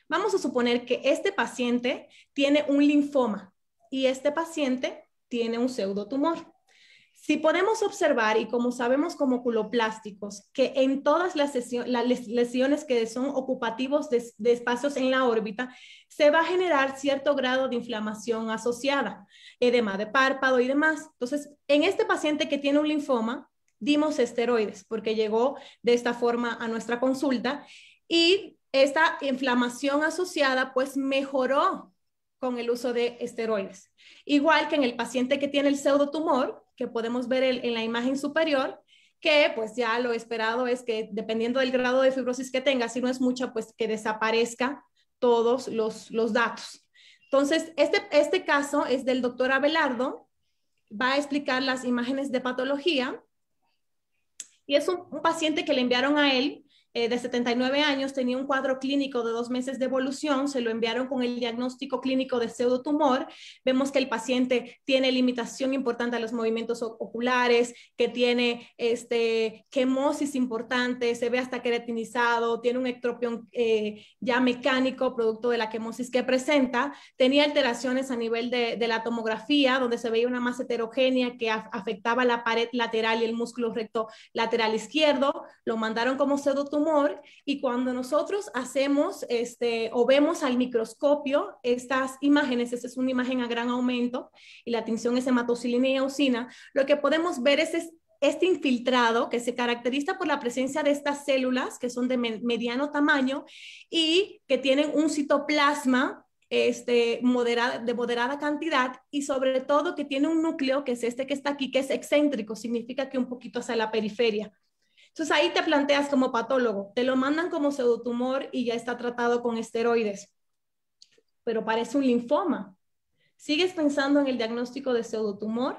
Vamos a suponer que este paciente tiene un linfoma y este paciente tiene un pseudotumor. Si podemos observar, y como sabemos como oculoplásticos, que en todas las, las lesiones que son ocupativos de, de espacios en la órbita, se va a generar cierto grado de inflamación asociada, edema de párpado y demás. Entonces, en este paciente que tiene un linfoma, dimos esteroides porque llegó de esta forma a nuestra consulta y esta inflamación asociada pues mejoró con el uso de esteroides. Igual que en el paciente que tiene el pseudotumor, que podemos ver el, en la imagen superior, que pues ya lo esperado es que dependiendo del grado de fibrosis que tenga, si no es mucha, pues que desaparezca todos los, los datos. Entonces, este, este caso es del doctor Abelardo, va a explicar las imágenes de patología y es un, un paciente que le enviaron a él Eh, de setenta y nueve años, tenía un cuadro clínico de dos meses de evolución, se lo enviaron con el diagnóstico clínico de pseudotumor. Vemos que el paciente tiene limitación importante a los movimientos oculares, que tiene este, quemosis importante, se ve hasta queratinizado, tiene un ectropión eh, ya mecánico, producto de la quemosis que presenta, tenía alteraciones a nivel de, de la tomografía, donde se veía una masa heterogénea que af afectaba la pared lateral y el músculo recto lateral izquierdo, lo mandaron como pseudotumor. Y cuando nosotros hacemos este, o vemos al microscopio estas imágenes, esta es una imagen a gran aumento y la tinción es hematocilina y eosina, lo que podemos ver es este infiltrado que se caracteriza por la presencia de estas células que son de mediano tamaño y que tienen un citoplasma este, moderada, de moderada cantidad y sobre todo que tiene un núcleo que es este que está aquí, que es excéntrico, significa que un poquito hacia la periferia. Entonces ahí te planteas como patólogo, te lo mandan como pseudotumor y ya está tratado con esteroides, pero parece un linfoma. ¿Sigues pensando en el diagnóstico de pseudotumor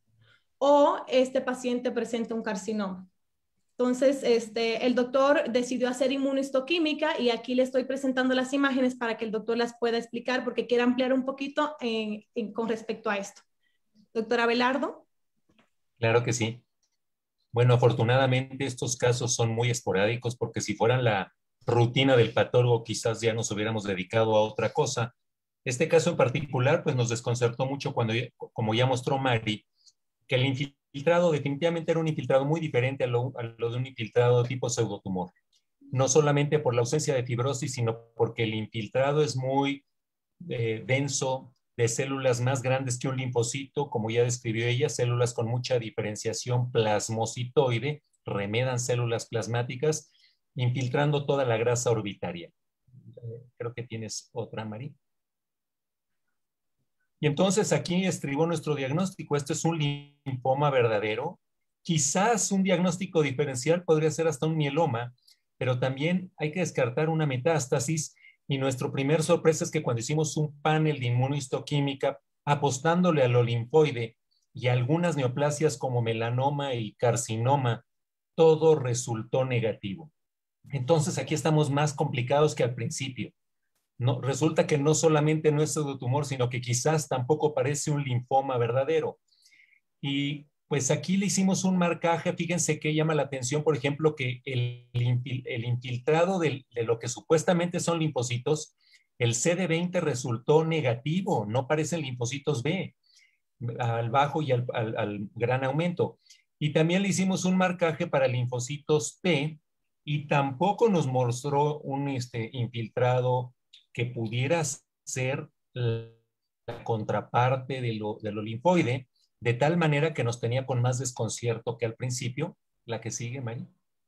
o este paciente presenta un carcinoma? Entonces este, el doctor decidió hacer inmunohistoquímica y aquí le estoy presentando las imágenes para que el doctor las pueda explicar porque quiere ampliar un poquito en, en, con respecto a esto. Doctor Abelardo. Claro que sí. Bueno, afortunadamente estos casos son muy esporádicos porque si fueran la rutina del patólogo quizás ya nos hubiéramos dedicado a otra cosa. Este caso en particular pues nos desconcertó mucho cuando, como ya mostró Mari, que el infiltrado definitivamente era un infiltrado muy diferente a lo, a lo de un infiltrado tipo pseudotumor. No solamente por la ausencia de fibrosis, sino porque el infiltrado es muy eh, denso, de células más grandes que un linfocito, como ya describió ella, células con mucha diferenciación plasmocitoide, remedan células plasmáticas, infiltrando toda la grasa orbitaria. Eh, creo que tienes otra, Mari. Y entonces aquí estribó nuestro diagnóstico. Esto es un linfoma verdadero. Quizás un diagnóstico diferencial podría ser hasta un mieloma, pero también hay que descartar una metástasis. Y nuestro primer sorpresa es que cuando hicimos un panel de inmunohistoquímica apostándole a lo linfoide y algunas neoplasias como melanoma y carcinoma, todo resultó negativo. Entonces aquí estamos más complicados que al principio. No, resulta que no solamente no es pseudotumor, sino que quizás tampoco parece un linfoma verdadero. Y pues aquí le hicimos un marcaje. Fíjense que llama la atención, por ejemplo, que el, el infiltrado de, de lo que supuestamente son linfocitos, el C D veinte resultó negativo, no parecen linfocitos B, al bajo y al, al, al gran aumento. Y también le hicimos un marcaje para linfocitos T y tampoco nos mostró un este, infiltrado que pudiera ser la contraparte de lo, de lo linfoide, de tal manera que nos tenía con más desconcierto que al principio. La que sigue, Mari.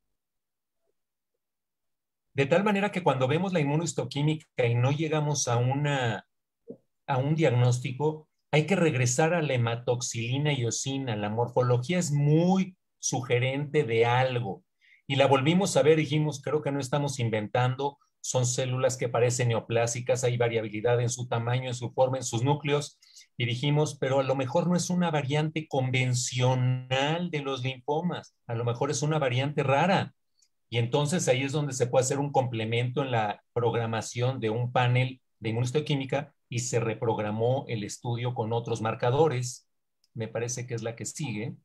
De tal manera que cuando vemos la inmunohistoquímica y no llegamos a, una, a un diagnóstico, hay que regresar a la hematoxilina y eosina. La morfología es muy sugerente de algo. Y la volvimos a ver, dijimos, creo que no estamos inventando, son células que parecen neoplásicas, hay variabilidad en su tamaño, en su forma, en sus núcleos, y dijimos, pero a lo mejor no es una variante convencional de los linfomas, a lo mejor es una variante rara. Y entonces ahí es donde se puede hacer un complemento en la programación de un panel de inmunohistoquímica y se reprogramó el estudio con otros marcadores. Me parece que es la que sigue.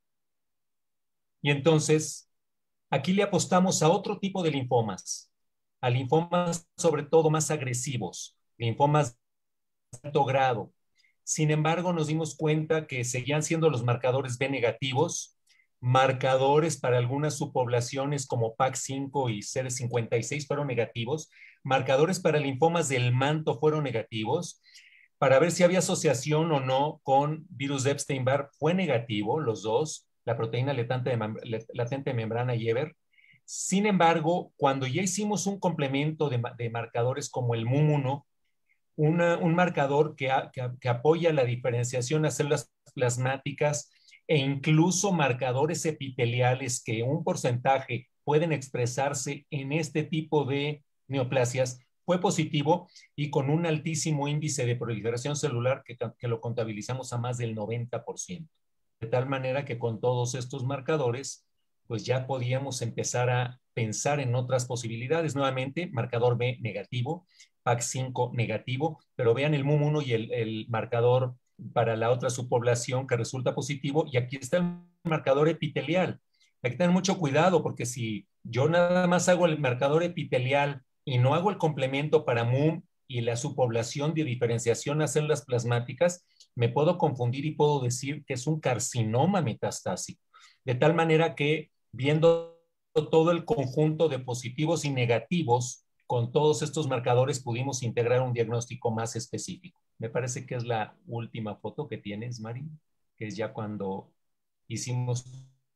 Y entonces, aquí le apostamos a otro tipo de linfomas. a linfomas sobre todo más agresivos, linfomas de alto grado. Sin embargo, nos dimos cuenta que seguían siendo los marcadores B negativos, marcadores para algunas subpoblaciones como P A C cinco y C D cincuenta y seis fueron negativos, marcadores para linfomas del manto fueron negativos, para ver si había asociación o no con virus de Epstein-Barr fue negativo, los dos, la proteína latente de, latente de membrana y Eber. Sin embargo, cuando ya hicimos un complemento de, de marcadores como el M U M uno, una, un marcador que, a, que, que apoya la diferenciación a células plasmáticas e incluso marcadores epiteliales que un porcentaje pueden expresarse en este tipo de neoplasias, fue positivo y con un altísimo índice de proliferación celular que, que lo contabilizamos a más del noventa por ciento. De tal manera que con todos estos marcadores, pues ya podíamos empezar a pensar en otras posibilidades. Nuevamente, marcador B negativo, P A C cinco negativo, pero vean el M U M uno y el, el marcador para la otra subpoblación que resulta positivo, y aquí está el marcador epitelial. Hay que tener mucho cuidado porque si yo nada más hago el marcador epitelial y no hago el complemento para M U M y la subpoblación de diferenciación a células plasmáticas, me puedo confundir y puedo decir que es un carcinoma metastásico. De tal manera que viendo todo el conjunto de positivos y negativos, con todos estos marcadores pudimos integrar un diagnóstico más específico. Me parece que es la última foto que tienes, Mari, que es ya cuando hicimos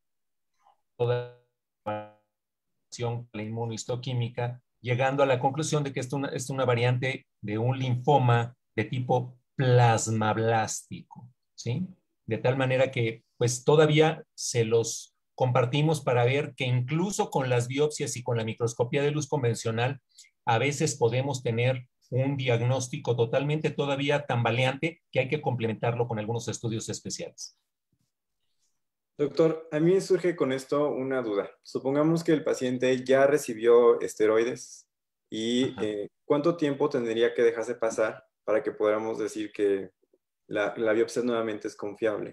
toda la la inmunohistoquímica, llegando a la conclusión de que esto es una variante de un linfoma de tipo plasmablástico, ¿sí? De tal manera que pues todavía se los compartimos para ver que incluso con las biopsias y con la microscopía de luz convencional, a veces podemos tener un diagnóstico totalmente todavía tambaleante que hay que complementarlo con algunos estudios especiales. Doctor, a mí me surge con esto una duda. Supongamos que el paciente ya recibió esteroides y eh, ¿cuánto tiempo tendría que dejarse pasar para que podamos decir que la, la biopsia nuevamente es confiable?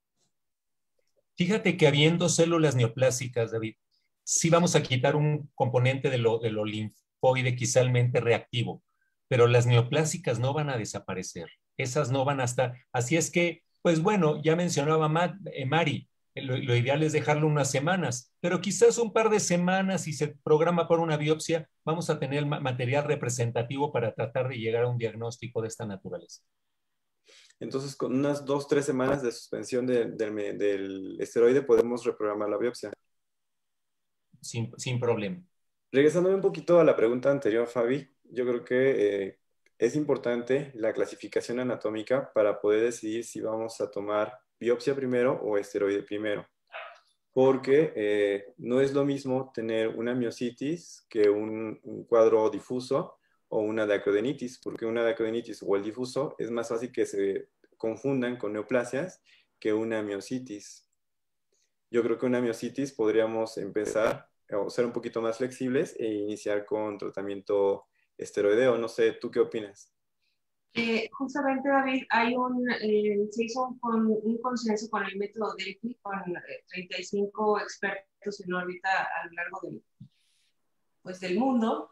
Fíjate que habiendo células neoplásicas, David, sí vamos a quitar un componente de lo, de lo linfoide quisalmente reactivo, pero las neoplásicas no van a desaparecer. Esas no van a estar. Así es que, pues bueno, ya mencionaba Matt, eh, Mari, Lo, lo ideal es dejarlo unas semanas, pero quizás un par de semanas, si se programa para una biopsia, vamos a tener material representativo para tratar de llegar a un diagnóstico de esta naturaleza. Entonces, con unas dos, tres semanas de suspensión de, de, del esteroide, podemos reprogramar la biopsia. Sin, sin problema. Regresándome un poquito a la pregunta anterior, Fabi, yo creo que eh, es importante la clasificación anatómica para poder decidir si vamos a tomar biopsia primero o esteroide primero, porque eh, no es lo mismo tener una miositis que un, un cuadro difuso o una dacrodenitis, porque una dacrodenitis o el difuso es más fácil que se confundan con neoplasias que una miositis. Yo creo que una miositis podríamos empezar o ser un poquito más flexibles e iniciar con tratamiento esteroideo. No sé, ¿tú qué opinas? Eh, justamente, David, hay un, eh, se hizo un, con, un consenso con el método Delphi, con eh, treinta y cinco expertos en órbita a lo largo del, pues, del mundo,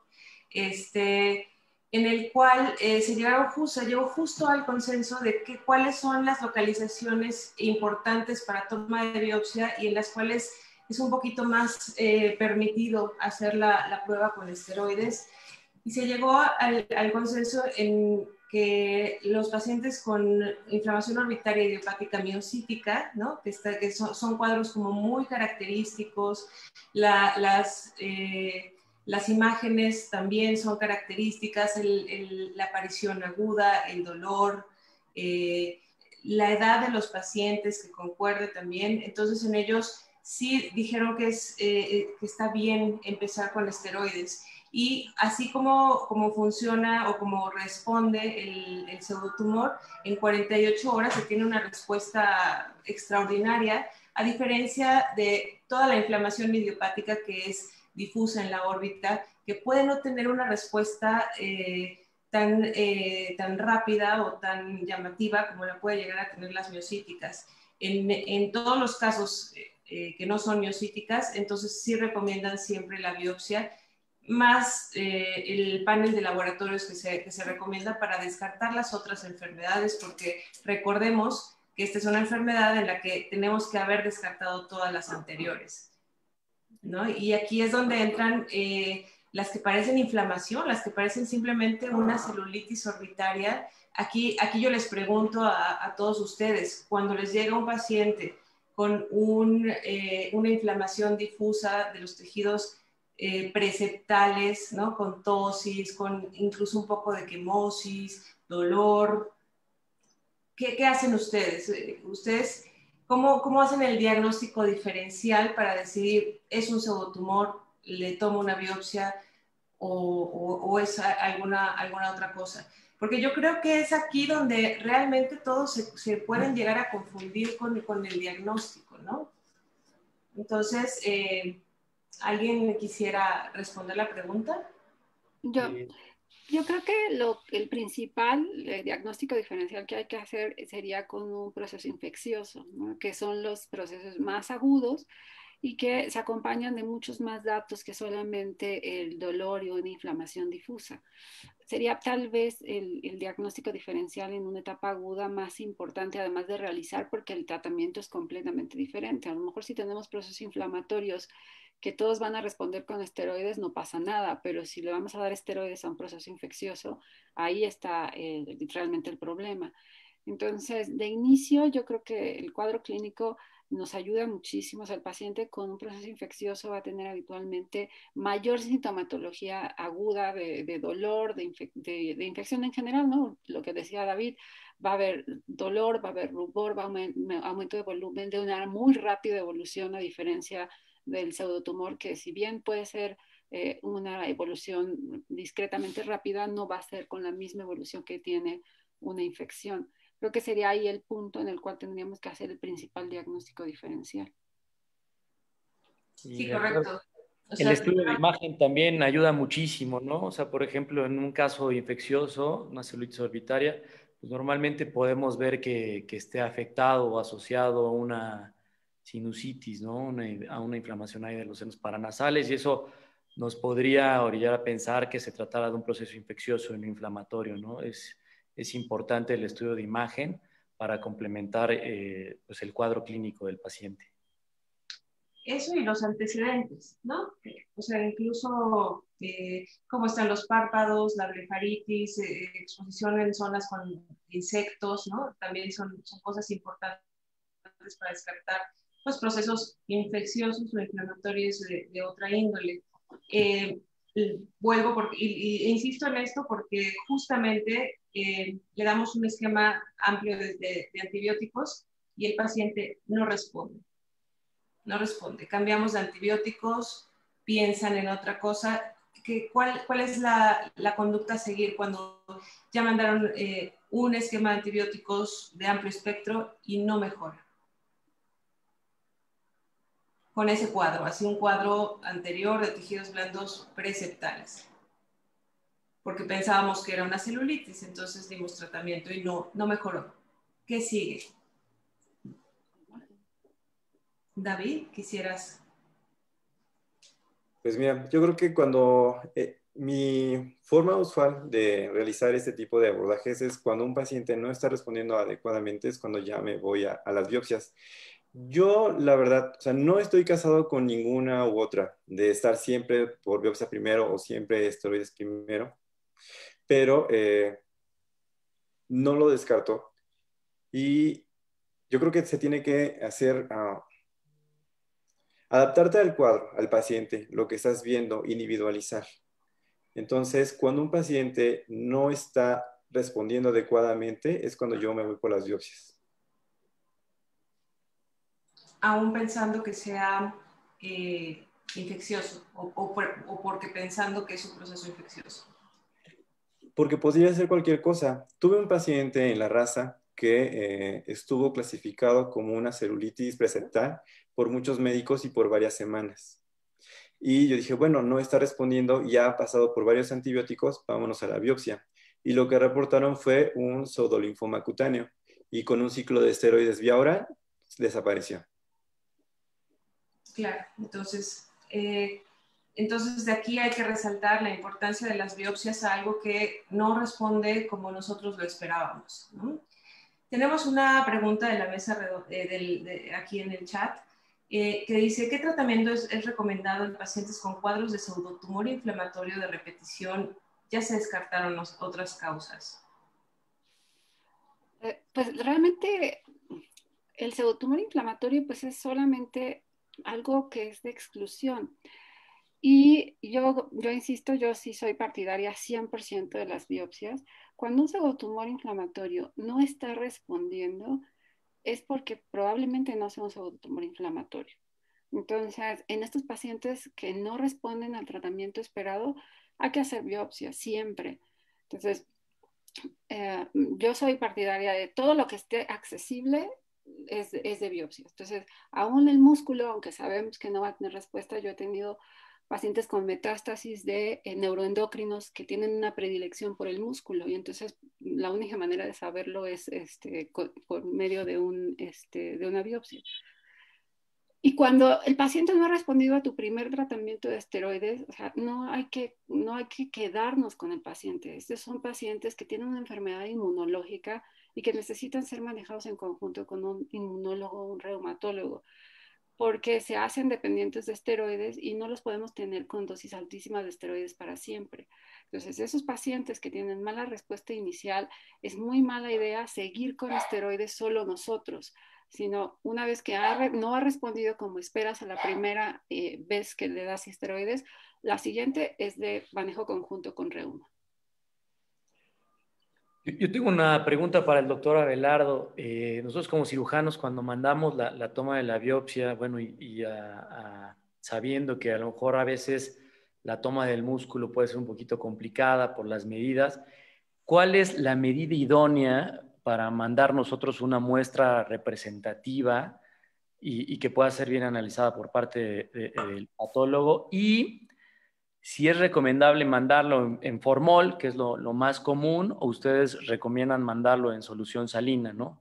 este, en el cual eh, se, llegaron justo, se llegó justo al consenso de que, cuáles son las localizaciones importantes para toma de biopsia y en las cuales es un poquito más eh, permitido hacer la, la prueba con esteroides. Y se llegó al, al consenso en que los pacientes con inflamación orbitaria idiopática miocítica, ¿no? que, está, que son, son cuadros como muy característicos, la, las, eh, las imágenes también son características, el, el, la aparición aguda, el dolor, eh, la edad de los pacientes que concuerde también. Entonces en ellos sí dijeron que, es, eh, que está bien empezar con esteroides. Y así como, como funciona o como responde el, el pseudotumor, en cuarenta y ocho horas se tiene una respuesta extraordinaria, a diferencia de toda la inflamación idiopática que es difusa en la órbita, que puede no tener una respuesta eh, tan, eh, tan rápida o tan llamativa como la puede llegar a tener las miocíticas. En, en todos los casos eh, que no son miocíticas, entonces sí recomiendan siempre la biopsia, más eh, el panel de laboratorios que se, que se recomienda para descartar las otras enfermedades, porque recordemos que esta es una enfermedad en la que tenemos que haber descartado todas las anteriores, ¿no? Y aquí es donde entran eh, las que parecen inflamación, las que parecen simplemente una celulitis orbitaria. Aquí, aquí yo les pregunto a, a todos ustedes, cuando les llega un paciente con un, eh, una inflamación difusa de los tejidos eh, preceptales, ¿no? Con tosis, con incluso un poco de quemosis, dolor, ¿qué, qué hacen ustedes? ¿Ustedes cómo, cómo hacen el diagnóstico diferencial para decidir es un pseudotumor, le tomo una biopsia o, o, o es alguna, alguna otra cosa? Porque yo creo que es aquí donde realmente todos se, se pueden llegar a confundir con, con el diagnóstico, ¿no? Entonces, eh, ¿alguien quisiera responder la pregunta? Yo, yo creo que lo, el principal el diagnóstico diferencial que hay que hacer sería con un proceso infeccioso, ¿no? Que son los procesos más agudos y que se acompañan de muchos más datos que solamente el dolor y una inflamación difusa. Sería tal vez el, el diagnóstico diferencial en una etapa aguda más importante, además de realizar, porque el tratamiento es completamente diferente. A lo mejor si tenemos procesos inflamatorios que todos van a responder con esteroides, no pasa nada, pero si le vamos a dar esteroides a un proceso infeccioso, ahí está eh, realmente el problema. Entonces, de inicio, yo creo que el cuadro clínico nos ayuda muchísimo. O sea, el paciente con un proceso infeccioso va a tener habitualmente mayor sintomatología aguda de, de dolor, de, infe de, de infección en general, ¿no? Lo que decía David, va a haber dolor, va a haber rubor, va a haber aumento de volumen, de una muy rápida evolución, a diferencia del pseudotumor, que si bien puede ser eh, una evolución discretamente rápida, no va a ser con la misma evolución que tiene una infección. Creo que sería ahí el punto en el cual tendríamos que hacer el principal diagnóstico diferencial. Sí, correcto. O El sea, estudio de imagen también ayuda muchísimo, ¿no? O sea, por ejemplo, en un caso infeccioso, una celulitis orbitaria, pues normalmente podemos ver que, que esté afectado o asociado a una sinusitis, ¿no? Una, a una inflamación ahí de los senos paranasales, y eso nos podría orillar a pensar que se tratara de un proceso infeccioso y no inflamatorio, ¿no? Es, es importante el estudio de imagen para complementar eh, pues el cuadro clínico del paciente. Eso y los antecedentes, ¿no? O sea, incluso eh, cómo están los párpados, la blefaritis, eh, exposición en zonas con insectos, ¿no? También son, son cosas importantes para descartar los procesos infecciosos o inflamatorios de, de otra índole. Eh, vuelvo porque, y, y, insisto en esto porque justamente eh, le damos un esquema amplio de, de, de antibióticos y el paciente no responde. No responde. Cambiamos de antibióticos, piensan en otra cosa. ¿Qué, cuál, ¿Cuál es la, la conducta a seguir cuando ya mandaron eh, un esquema de antibióticos de amplio espectro y no mejora? Con ese cuadro, así un cuadro anterior de tejidos blandos preceptales. Porque pensábamos que era una celulitis, entonces dimos tratamiento y no, no mejoró. ¿Qué sigue? David, ¿quisieras? Pues mira, yo creo que cuando eh, mi forma usual de realizar este tipo de abordajes es cuando un paciente no está respondiendo adecuadamente, es cuando ya me voy a, a las biopsias. Yo, la verdad, o sea, no estoy casado con ninguna u otra, de estar siempre por biopsia primero o siempre esteroides primero, pero eh, no lo descarto. Y yo creo que se tiene que hacer... Uh, adaptarte al cuadro, al paciente, lo que estás viendo, individualizar. Entonces, cuando un paciente no está respondiendo adecuadamente, es cuando yo me voy por las biopsias. Aún pensando que sea eh, infeccioso o, o, por, o porque pensando que es un proceso infeccioso. Porque podría ser cualquier cosa. Tuve un paciente en la raza que eh, estuvo clasificado como una celulitis preceptal por muchos médicos y por varias semanas. Y yo dije, bueno, no está respondiendo, ya ha pasado por varios antibióticos, vámonos a la biopsia. Y lo que reportaron fue un pseudolinfoma cutáneo. Y con un ciclo de esteroides vía oral, desapareció. Claro, entonces, eh, entonces, de aquí hay que resaltar la importancia de las biopsias a algo que no responde como nosotros lo esperábamos, ¿no? Tenemos una pregunta de la mesa eh, del, de, aquí en el chat eh, que dice, ¿qué tratamiento es, es recomendado en pacientes con cuadros de pseudotumor inflamatorio de repetición? Ya se descartaron los, otras causas. Eh, pues realmente el pseudotumor inflamatorio pues es solamente algo que es de exclusión. Y yo, yo insisto, yo sí soy partidaria cien por ciento de las biopsias. Cuando un pseudotumor inflamatorio no está respondiendo, es porque probablemente no sea un pseudotumor inflamatorio. Entonces, en estos pacientes que no responden al tratamiento esperado, hay que hacer biopsia siempre. Entonces, eh, yo soy partidaria de todo lo que esté accesible es, es de biopsia. Entonces, aún el músculo, aunque sabemos que no va a tener respuesta, yo he tenido pacientes con metástasis de eh, neuroendocrinos que tienen una predilección por el músculo y entonces la única manera de saberlo es este, con, por medio de, un, este, de una biopsia. Y cuando el paciente no ha respondido a tu primer tratamiento de esteroides, o sea, no hay que, no hay que quedarnos con el paciente. Estos son pacientes que tienen una enfermedad inmunológica y que necesitan ser manejados en conjunto con un inmunólogo o un reumatólogo, porque se hacen dependientes de esteroides y no los podemos tener con dosis altísimas de esteroides para siempre. Entonces, esos pacientes que tienen mala respuesta inicial, es muy mala idea seguir con esteroides solo nosotros, sino una vez que ha, no ha respondido como esperas a la primera eh, vez que le das esteroides, la siguiente es de manejo conjunto con reuma. Yo tengo una pregunta para el doctor Abelardo. Eh, nosotros como cirujanos, cuando mandamos la, la toma de la biopsia, bueno, y, y a, a, sabiendo que a lo mejor a veces la toma del músculo puede ser un poquito complicada por las medidas, ¿cuál es la medida idónea para mandar nosotros una muestra representativa y, y que pueda ser bien analizada por parte de, de, del patólogo? Y si es recomendable mandarlo en, en formol, que es lo, lo más común, o ustedes recomiendan mandarlo en solución salina, ¿no?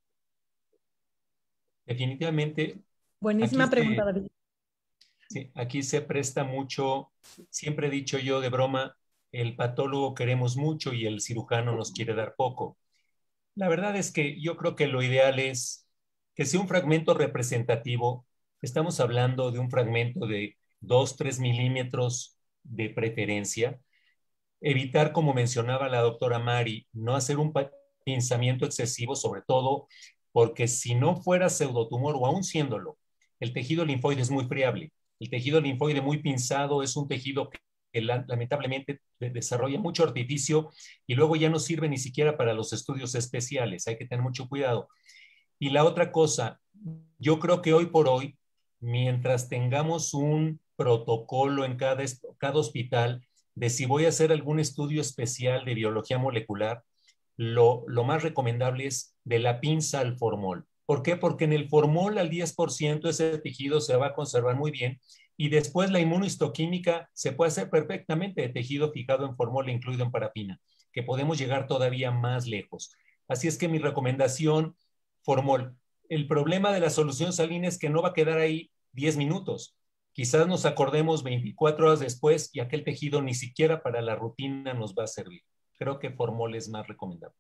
Definitivamente. Buenísima pregunta, se, David. Sí, aquí se presta mucho, siempre he dicho yo de broma, el patólogo queremos mucho y el cirujano nos quiere dar poco. La verdad es que yo creo que lo ideal es que sea un fragmento representativo. Estamos hablando de un fragmento de dos, tres milímetros de preferencia. Evitar, como mencionaba la doctora Mari, no hacer un pinzamiento excesivo, sobre todo porque si no fuera pseudotumor o aún siéndolo, el tejido linfoide es muy friable. El tejido linfoide muy pinzado es un tejido que, que lamentablemente desarrolla mucho artificio y luego ya no sirve ni siquiera para los estudios especiales. Hay que tener mucho cuidado. Y la otra cosa, yo creo que hoy por hoy, mientras tengamos un protocolo en cada, cada hospital de si voy a hacer algún estudio especial de biología molecular, lo, lo más recomendable es de la pinza al formol. ¿Por qué? Porque en el formol al diez por ciento ese tejido se va a conservar muy bien y después la inmunohistoquímica se puede hacer perfectamente de tejido fijado en formol e incluido en parafina, que podemos llegar todavía más lejos. Así es que mi recomendación, formol. El problema de la solución salina es que no va a quedar ahí diez minutos. Quizás nos acordemos veinticuatro horas después y aquel tejido ni siquiera para la rutina nos va a servir. Creo que formol es más recomendable.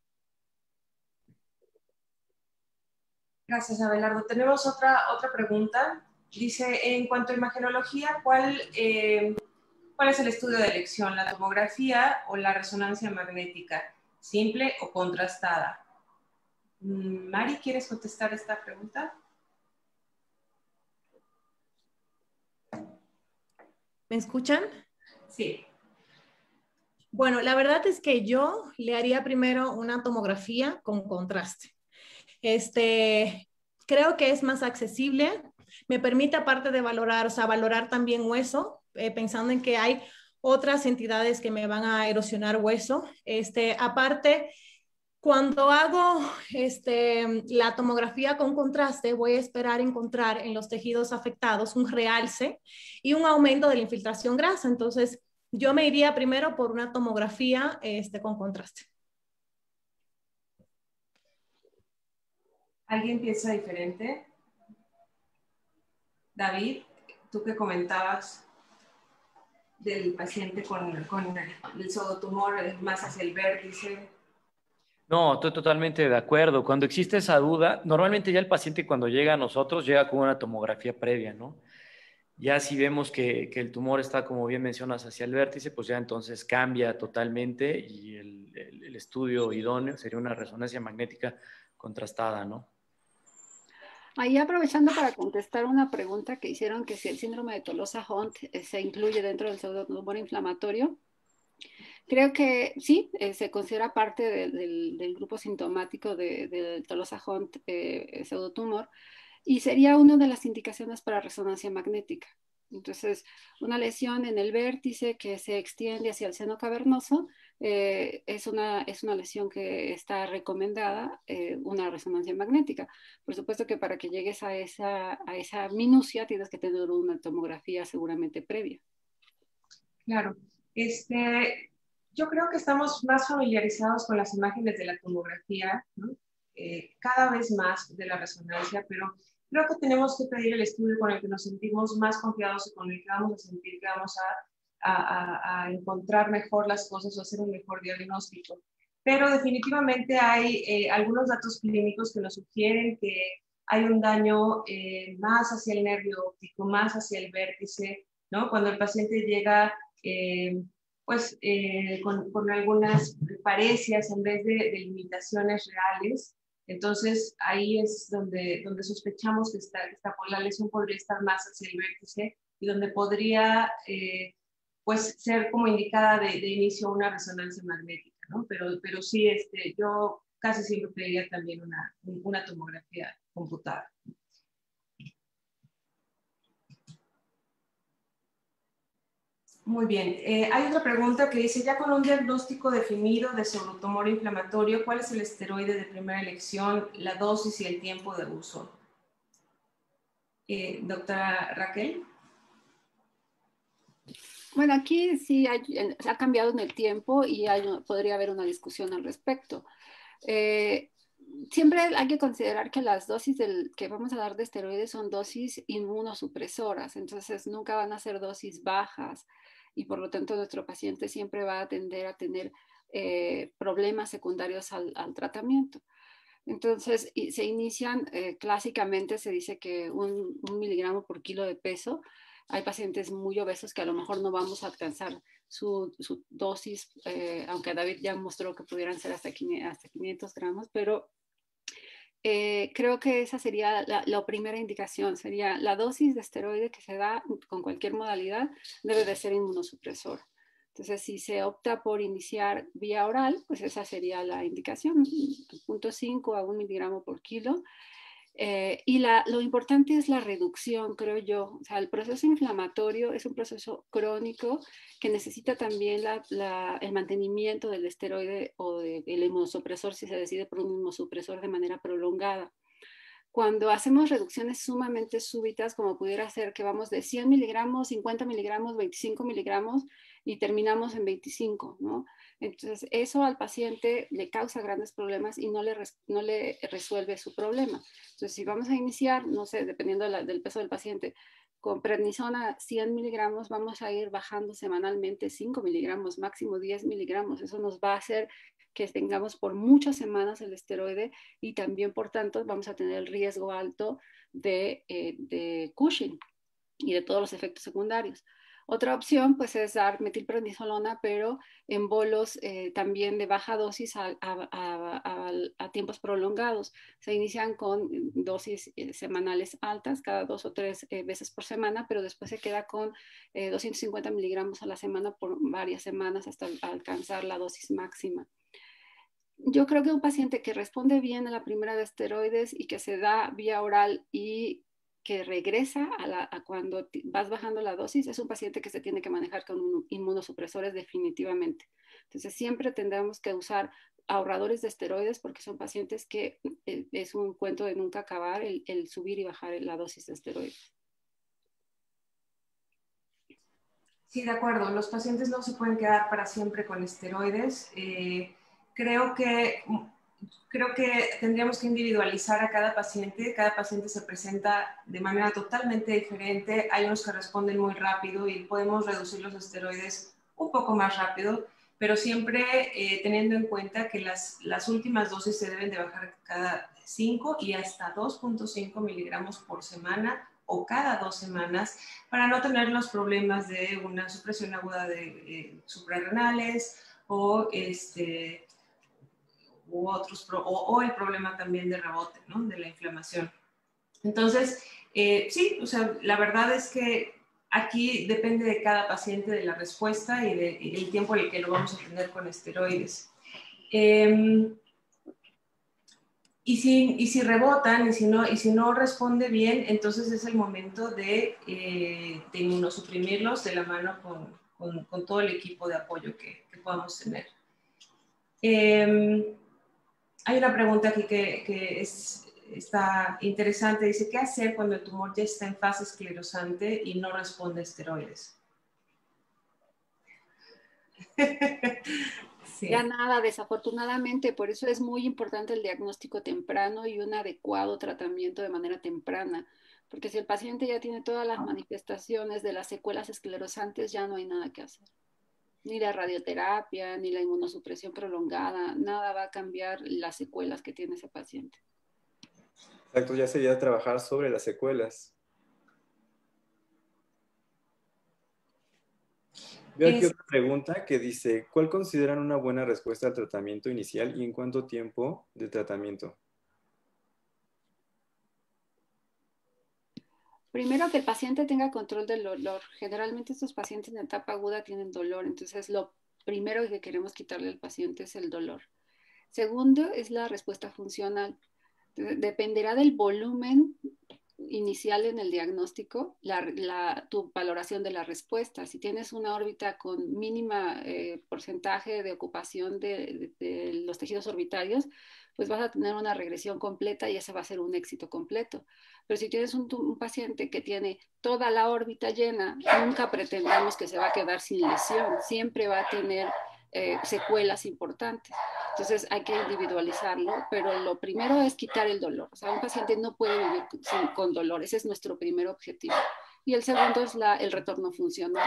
Gracias, Abelardo. Tenemos otra, otra pregunta. Dice, en cuanto a imagenología, ¿cuál, eh, ¿cuál es el estudio de elección? ¿La tomografía o la resonancia magnética? ¿Simple o contrastada? Mari, ¿quieres contestar esta pregunta? ¿Me escuchan? Sí. Bueno, la verdad es que yo le haría primero una tomografía con contraste. Este, creo que es más accesible, me permite aparte de valorar, o sea, valorar también hueso, eh, pensando en que hay otras entidades que me van a erosionar hueso. Este, aparte, cuando hago este, la tomografía con contraste, voy a esperar encontrar en los tejidos afectados un realce y un aumento de la infiltración grasa. Entonces, yo me iría primero por una tomografía este, con contraste. ¿Alguien piensa diferente? David, ¿tú qué comentabas? del paciente con, con el pseudotumor más hacia el vértice. No, estoy totalmente de acuerdo. Cuando existe esa duda, normalmente ya el paciente cuando llega a nosotros llega con una tomografía previa, ¿no? Ya si vemos que, que el tumor está, como bien mencionas, hacia el vértice, pues ya entonces cambia totalmente y el, el, el estudio idóneo sería una resonancia magnética contrastada, ¿no? Ahí aprovechando para contestar una pregunta que hicieron, que si el síndrome de Tolosa-Hunt eh, se incluye dentro del pseudotumor inflamatorio. Creo que sí, eh, se considera parte de, del, del grupo sintomático del de, de Tolosa-Hunt eh, pseudotumor y sería una de las indicaciones para resonancia magnética. Entonces, una lesión en el vértice que se extiende hacia el seno cavernoso eh, es, una, es una lesión que está recomendada eh, una resonancia magnética. Por supuesto que para que llegues a esa, a esa minucia tienes que tener una tomografía seguramente previa. Claro. Este, yo creo que estamos más familiarizados con las imágenes de la tomografía, ¿no? eh, cada vez más de la resonancia, pero creo que tenemos que pedir el estudio con el que nos sentimos más confiados y con el que vamos a sentir que vamos a, a, a encontrar mejor las cosas o hacer un mejor diagnóstico. Pero definitivamente hay eh, algunos datos clínicos que nos sugieren que hay un daño eh, más hacia el nervio óptico, más hacia el vértice, ¿no? Cuando el paciente llega eh, pues eh, con, con algunas parecias en vez de, de limitaciones reales. Entonces ahí es donde, donde sospechamos que esta, esta, la lesión podría estar más hacia el vértice y donde podría eh, pues ser como indicada de, de inicio una resonancia magnética, ¿no? Pero, pero sí, este, yo casi siempre pediría también una, una tomografía computada. Muy bien. Eh, hay otra pregunta que dice, ya con un diagnóstico definido de pseudotumor inflamatorio, ¿cuál es el esteroide de primera elección, la dosis y el tiempo de uso? Eh, doctora Raquel. Bueno, aquí sí hay, ha cambiado en el tiempo y hay, podría haber una discusión al respecto. Eh, siempre hay que considerar que las dosis del, que vamos a dar de esteroides son dosis inmunosupresoras, entonces nunca van a ser dosis bajas y por lo tanto nuestro paciente siempre va a tender a tener eh, problemas secundarios al, al tratamiento. Entonces y se inician, eh, clásicamente se dice que un, un miligramo por kilo de peso. Hay pacientes muy obesos que a lo mejor no vamos a alcanzar su, su dosis, eh, aunque David ya mostró que pudieran ser hasta quinientos gramos, pero eh, creo que esa sería la, la primera indicación, sería la dosis de esteroide que se da con cualquier modalidad debe de ser inmunosupresora. Entonces, si se opta por iniciar vía oral, pues esa sería la indicación, cero punto cinco a un miligramo por kilo. Eh, y la, lo importante es la reducción, creo yo. O sea, el proceso inflamatorio es un proceso crónico que necesita también la, la, el mantenimiento del esteroide o del de, inmunosupresor si se decide por un inmunosupresor de manera prolongada. Cuando hacemos reducciones sumamente súbitas, como pudiera ser que vamos de cien miligramos, cincuenta miligramos, veinticinco miligramos y terminamos en veinticinco, ¿no? Entonces, eso al paciente le causa grandes problemas y no le, no le resuelve su problema. Entonces, si vamos a iniciar, no sé, dependiendo de la, del peso del paciente, con prednisona cien miligramos, vamos a ir bajando semanalmente cinco miligramos, máximo diez miligramos. Eso nos va a hacer que tengamos por muchas semanas el esteroide y también, por tanto, vamos a tener el riesgo alto de, eh, de Cushing y de todos los efectos secundarios. Otra opción pues es dar metilprednisolona, pero en bolos eh, también de baja dosis a, a, a, a tiempos prolongados. Se inician con dosis eh, semanales altas, cada dos o tres eh, veces por semana, pero después se queda con eh, doscientos cincuenta miligramos a la semana por varias semanas hasta alcanzar la dosis máxima. Yo creo que un paciente que responde bien a la primera de esteroides y que se da vía oral y que regresa a, la, a cuando vas bajando la dosis, es un paciente que se tiene que manejar con inmunosupresores definitivamente. Entonces siempre tendremos que usar ahorradores de esteroides porque son pacientes que eh, es un cuento de nunca acabar el, el subir y bajar la dosis de esteroides. Sí, de acuerdo. Los pacientes no se pueden quedar para siempre con esteroides. Eh, creo que creo que tendríamos que individualizar a cada paciente. Cada paciente se presenta de manera totalmente diferente. Hay unos que responden muy rápido y podemos reducir los esteroides un poco más rápido, pero siempre eh, teniendo en cuenta que las, las últimas dosis se deben de bajar cada cinco y hasta dos punto cinco miligramos por semana o cada dos semanas para no tener los problemas de una supresión aguda de eh, suprarrenales o este... u otros, o, o el problema también de rebote, ¿no? De la inflamación. Entonces, eh, sí, o sea, la verdad es que aquí depende de cada paciente, de la respuesta y, de, y del tiempo en el que lo vamos a tener con esteroides. Eh, y, si, y si rebotan y si, no, y si no responde bien, entonces es el momento de, eh, de inmunosuprimirlos de la mano con, con, con todo el equipo de apoyo que, que podamos tener. Eh, Hay una pregunta aquí que, que es, está interesante. Dice, ¿qué hacer cuando el tumor ya está en fase esclerosante y no responde a esteroides? Sí. Ya nada, desafortunadamente, por eso es muy importante el diagnóstico temprano y un adecuado tratamiento de manera temprana, porque si el paciente ya tiene todas las manifestaciones de las secuelas esclerosantes, ya no hay nada que hacer. Ni la radioterapia, ni la inmunosupresión prolongada, nada va a cambiar las secuelas que tiene ese paciente. Exacto, ya sería trabajar sobre las secuelas. Veo aquí es... otra pregunta que dice, ¿cuál consideran una buena respuesta al tratamiento inicial y en cuánto tiempo de tratamiento? Primero, que el paciente tenga control del dolor. Generalmente estos pacientes en etapa aguda tienen dolor, entonces lo primero que queremos quitarle al paciente es el dolor. Segundo, es la respuesta funcional. Dependerá del volumen inicial en el diagnóstico, la, la, tu valoración de la respuesta. Si tienes una órbita con mínima eh, porcentaje de ocupación de, de, de los tejidos orbitarios, pues vas a tener una regresión completa y ese va a ser un éxito completo. Pero si tienes un, un paciente que tiene toda la órbita llena, nunca pretendamos que se va a quedar sin lesión, siempre va a tener eh, secuelas importantes. Entonces hay que individualizarlo, pero lo primero es quitar el dolor. O sea, un paciente no puede vivir sin, con dolor, ese es nuestro primer objetivo. Y el segundo es la, el retorno funcional.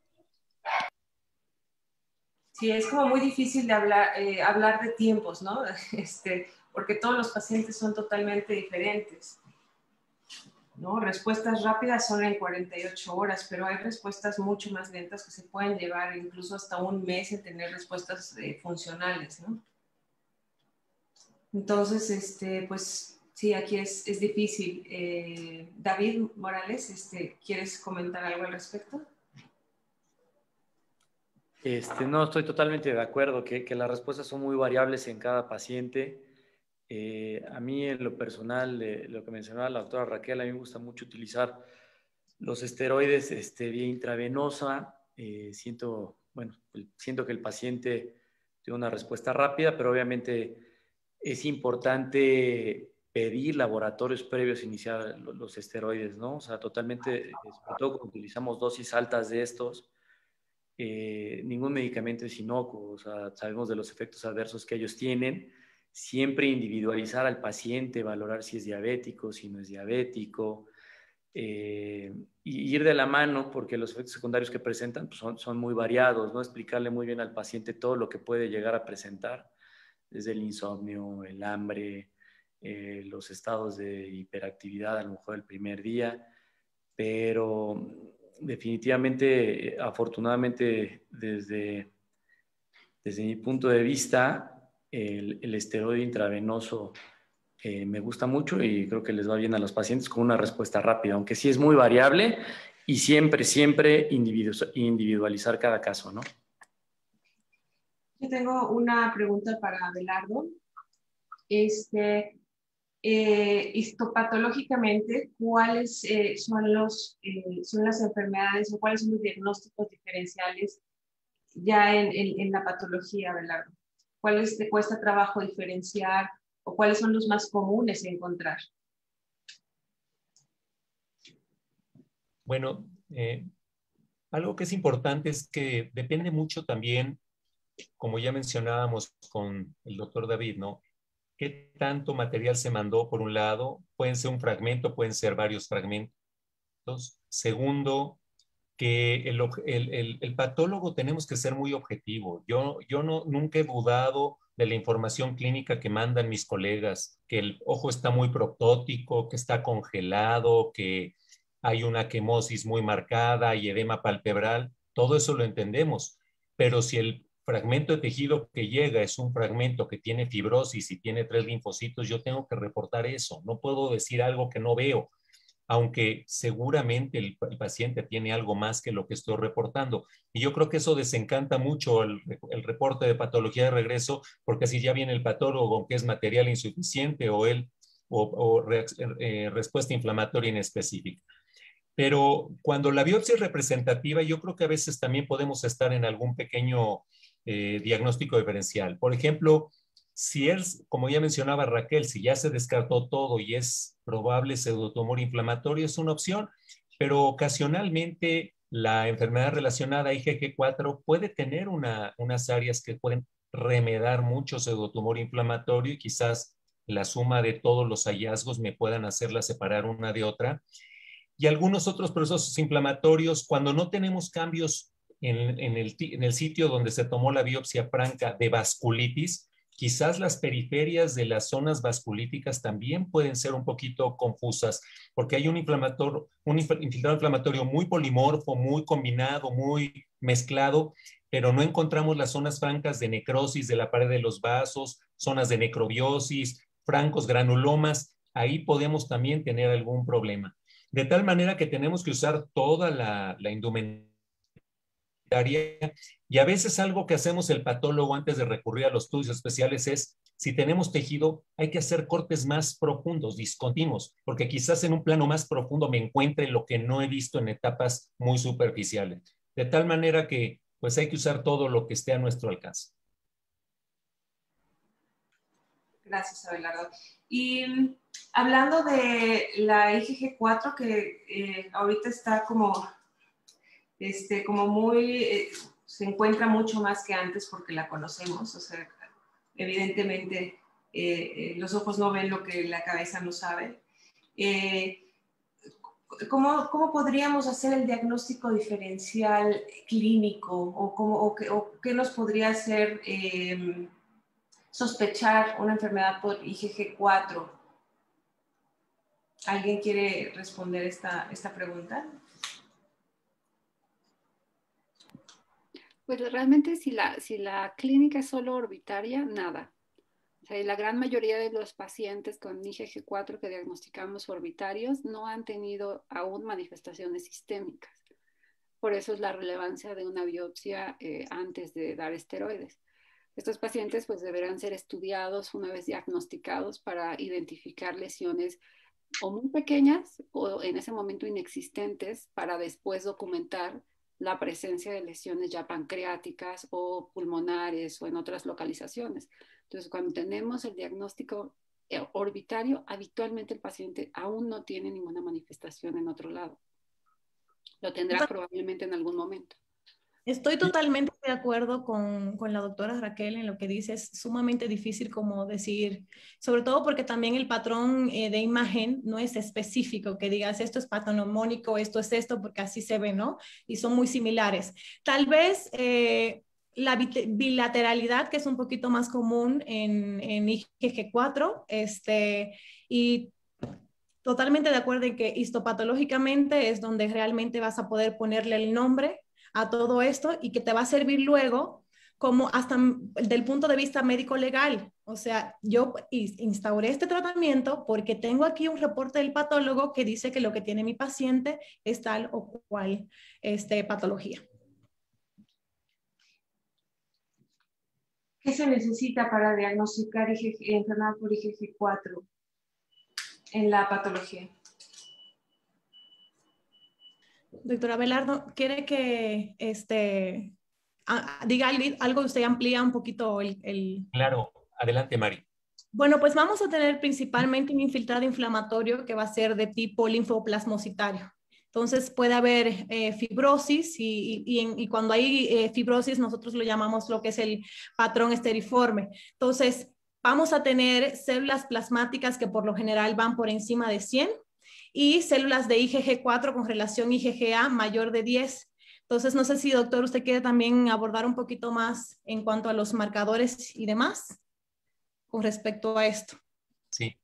Sí, es como muy difícil de hablar, eh, hablar de tiempos, ¿no? Este, porque todos los pacientes son totalmente diferentes, ¿no? Respuestas rápidas son en cuarenta y ocho horas, pero hay respuestas mucho más lentas que se pueden llevar incluso hasta un mes en tener respuestas eh, funcionales, ¿no? Entonces, este, pues sí, aquí es, es difícil. Eh, David Morales, este, ¿quieres comentar algo al respecto? Este, no, estoy totalmente de acuerdo que, que las respuestas son muy variables en cada paciente. Eh, a mí, en lo personal, eh, lo que mencionaba la doctora Raquel, a mí me gusta mucho utilizar los esteroides este, vía intravenosa. Eh, siento, bueno, siento que el paciente tiene una respuesta rápida, pero obviamente es importante pedir laboratorios previos a iniciar los esteroides, ¿no? O sea, totalmente, sobre todo cuando utilizamos dosis altas de estos, eh, ningún medicamento es inocuo, o sea, sabemos de los efectos adversos que ellos tienen. Siempre individualizar al paciente, valorar si es diabético, si no es diabético, eh, y ir de la mano, porque los efectos secundarios que presentan pues, son, son muy variados, ¿no? Explicarle muy bien al paciente todo lo que puede llegar a presentar, desde el insomnio, el hambre, eh, los estados de hiperactividad a lo mejor el primer día, pero definitivamente, afortunadamente, desde, desde mi punto de vista, el, el esteroide intravenoso eh, me gusta mucho y creo que les va bien a los pacientes con una respuesta rápida, aunque sí es muy variable y siempre, siempre individualizar cada caso, ¿no? Yo tengo una pregunta para Abelardo. Este, eh, histopatológicamente, ¿cuáles eh, son, los, eh, son las enfermedades o cuáles son los diagnósticos diferenciales ya en, en, en la patología, Abelardo? ¿Cuáles te cuesta trabajo diferenciar o cuáles son los más comunes encontrar? Bueno, eh, algo que es importante es que depende mucho también, como ya mencionábamos con el doctor David, ¿no? qué tanto material se mandó por un lado, pueden ser un fragmento, pueden ser varios fragmentos. Segundo, que el, el, el, el patólogo tenemos que ser muy objetivo. Yo, yo no, nunca he dudado de la información clínica que mandan mis colegas, que el ojo está muy proctótico, que está congelado, que hay una quemosis muy marcada y edema palpebral. Todo eso lo entendemos, pero si el fragmento de tejido que llega es un fragmento que tiene fibrosis y tiene tres linfocitos, yo tengo que reportar eso. No puedo decir algo que no veo, aunque seguramente el, el paciente tiene algo más que lo que estoy reportando. Y yo creo que eso desencanta mucho el, el reporte de patología de regreso, porque así ya viene el patólogo que es material insuficiente o, el, o, o re, eh, respuesta inflamatoria inespecífica. Pero cuando la biopsia es representativa, yo creo que a veces también podemos estar en algún pequeño eh, diagnóstico diferencial. Por ejemplo, si es, como ya mencionaba Raquel, si ya se descartó todo y es probable pseudotumor inflamatorio, es una opción, pero ocasionalmente la enfermedad relacionada a I G G cuatro puede tener una, unas áreas que pueden remedar mucho pseudotumor inflamatorio y quizás la suma de todos los hallazgos me puedan hacerla separar una de otra. Y algunos otros procesos inflamatorios, cuando no tenemos cambios en, en, el, en el sitio donde se tomó la biopsia franca de vasculitis, quizás las periferias de las zonas vasculíticas también pueden ser un poquito confusas, porque hay un inflamatorio, un infiltrado inflamatorio muy polimorfo, muy combinado, muy mezclado, pero no encontramos las zonas francas de necrosis de la pared de los vasos, zonas de necrobiosis, francos granulomas. Ahí podemos también tener algún problema. De tal manera que tenemos que usar toda la, la indumentaria. Y a veces algo que hacemos el patólogo antes de recurrir a los estudios especiales es, si tenemos tejido, hay que hacer cortes más profundos, discontinuos, porque quizás en un plano más profundo me encuentre lo que no he visto en etapas muy superficiales. De tal manera que pues hay que usar todo lo que esté a nuestro alcance. Gracias, Abelardo. Y hablando de la I G G cuatro, que eh, ahorita está como, este, como muy, eh, se encuentra mucho más que antes porque la conocemos, o sea, evidentemente eh, eh, los ojos no ven lo que la cabeza no sabe. Eh, ¿cómo, ¿Cómo podríamos hacer el diagnóstico diferencial clínico o, cómo, o, qué, o qué nos podría hacer eh, sospechar una enfermedad por I G G cuatro? ¿Alguien quiere responder esta, esta pregunta? Pues realmente si la, si la clínica es solo orbitaria, nada. O sea, la gran mayoría de los pacientes con I G G cuatro que diagnosticamos orbitarios no han tenido aún manifestaciones sistémicas. Por eso es la relevancia de una biopsia eh, antes de dar esteroides. Estos pacientes pues deberán ser estudiados una vez diagnosticados para identificar lesiones o muy pequeñas o en ese momento inexistentes para después documentar la presencia de lesiones ya pancreáticas o pulmonares o en otras localizaciones. Entonces, cuando tenemos el diagnóstico orbitario, habitualmente el paciente aún no tiene ninguna manifestación en otro lado. Lo tendrá probablemente en algún momento. Estoy totalmente de acuerdo con, con la doctora Raquel en lo que dice. Es sumamente difícil como decir, sobre todo porque también el patrón eh, de imagen no es específico, que digas esto es patognomónico, esto es esto, porque así se ve, ¿no? Y son muy similares. Tal vez eh, la bilateralidad, que es un poquito más común en, en I G G cuatro, este, y totalmente de acuerdo en que histopatológicamente es donde realmente vas a poder ponerle el nombre a todo esto y que te va a servir luego como hasta del punto de vista médico legal. O sea, yo instauré este tratamiento porque tengo aquí un reporte del patólogo que dice que lo que tiene mi paciente es tal o cual este, patología. ¿Qué se necesita para diagnosticar I G G, enfermedad por I G G cuatro en la patología? Doctora Abelardo, ¿quiere que este, a, diga algo, usted amplía un poquito el, el... Claro, adelante, Mari. Bueno, pues vamos a tener principalmente un infiltrado inflamatorio que va a ser de tipo linfoplasmocitario. Entonces puede haber eh, fibrosis y, y, y, y cuando hay eh, fibrosis nosotros lo llamamos lo que es el patrón esteriforme. Entonces, vamos a tener células plasmáticas que por lo general van por encima de cien y células de I G G cuatro con relación I G G A mayor de diez. Entonces, no sé si, doctor, usted quiere también abordar un poquito más en cuanto a los marcadores y demás con respecto a esto. Sí,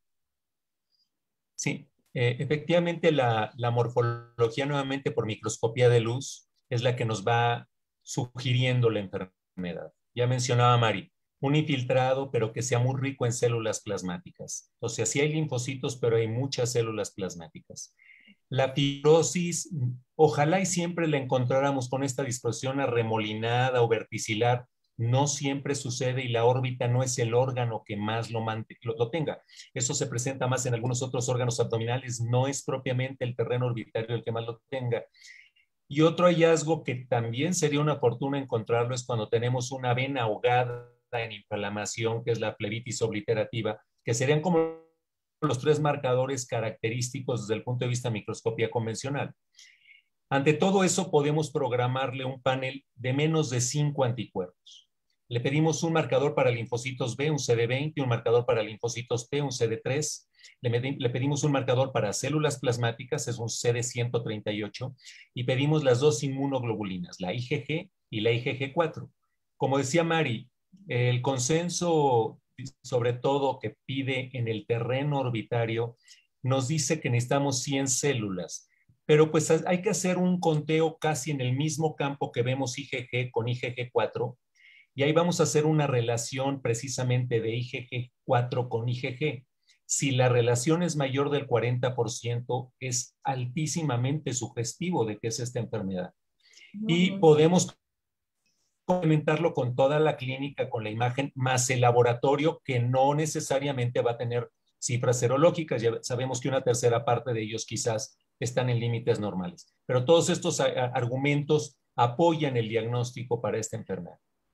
sí. Eh, efectivamente, la, la morfología nuevamente por microscopía de luz es la que nos va sugiriendo la enfermedad. Ya mencionaba Mari, un infiltrado, pero que sea muy rico en células plasmáticas. O sea, sí hay linfocitos, pero hay muchas células plasmáticas. La fibrosis, ojalá y siempre la encontráramos con esta disposición arremolinada o verticilar. No siempre sucede y la órbita no es el órgano que más lo, lo, lo tenga. Eso se presenta más en algunos otros órganos abdominales, no es propiamente el terreno orbitario el que más lo tenga. Y otro hallazgo que también sería una fortuna encontrarlo es cuando tenemos una vena ahogada en inflamación, que es la flebitis obliterativa, que serían como los tres marcadores característicos desde el punto de vista de microscopía convencional. Ante todo eso, podemos programarle un panel de menos de cinco anticuerpos. Le pedimos un marcador para linfocitos B, un C D veinte, un marcador para linfocitos T, un C D tres. Le, le pedimos un marcador para células plasmáticas, es un C D ciento treinta y ocho. Y pedimos las dos inmunoglobulinas, la I G G y la I G G cuatro. Como decía Mari, el consenso, sobre todo que pide en el terreno orbitario, nos dice que necesitamos cien células. Pero pues hay que hacer un conteo casi en el mismo campo que vemos I G G con I G G cuatro. Y ahí vamos a hacer una relación precisamente de I G G cuatro con I G G. Si la relación es mayor del cuarenta por ciento, es altísimamente sugestivo de que es esta enfermedad. Y podemos complementarlo con toda la clínica, con la imagen, más el laboratorio, que no necesariamente va a tener cifras serológicas. Ya sabemos que una tercera parte de ellos quizás están en límites normales. Pero todos estos argumentos apoyan el diagnóstico para esta enfermedad.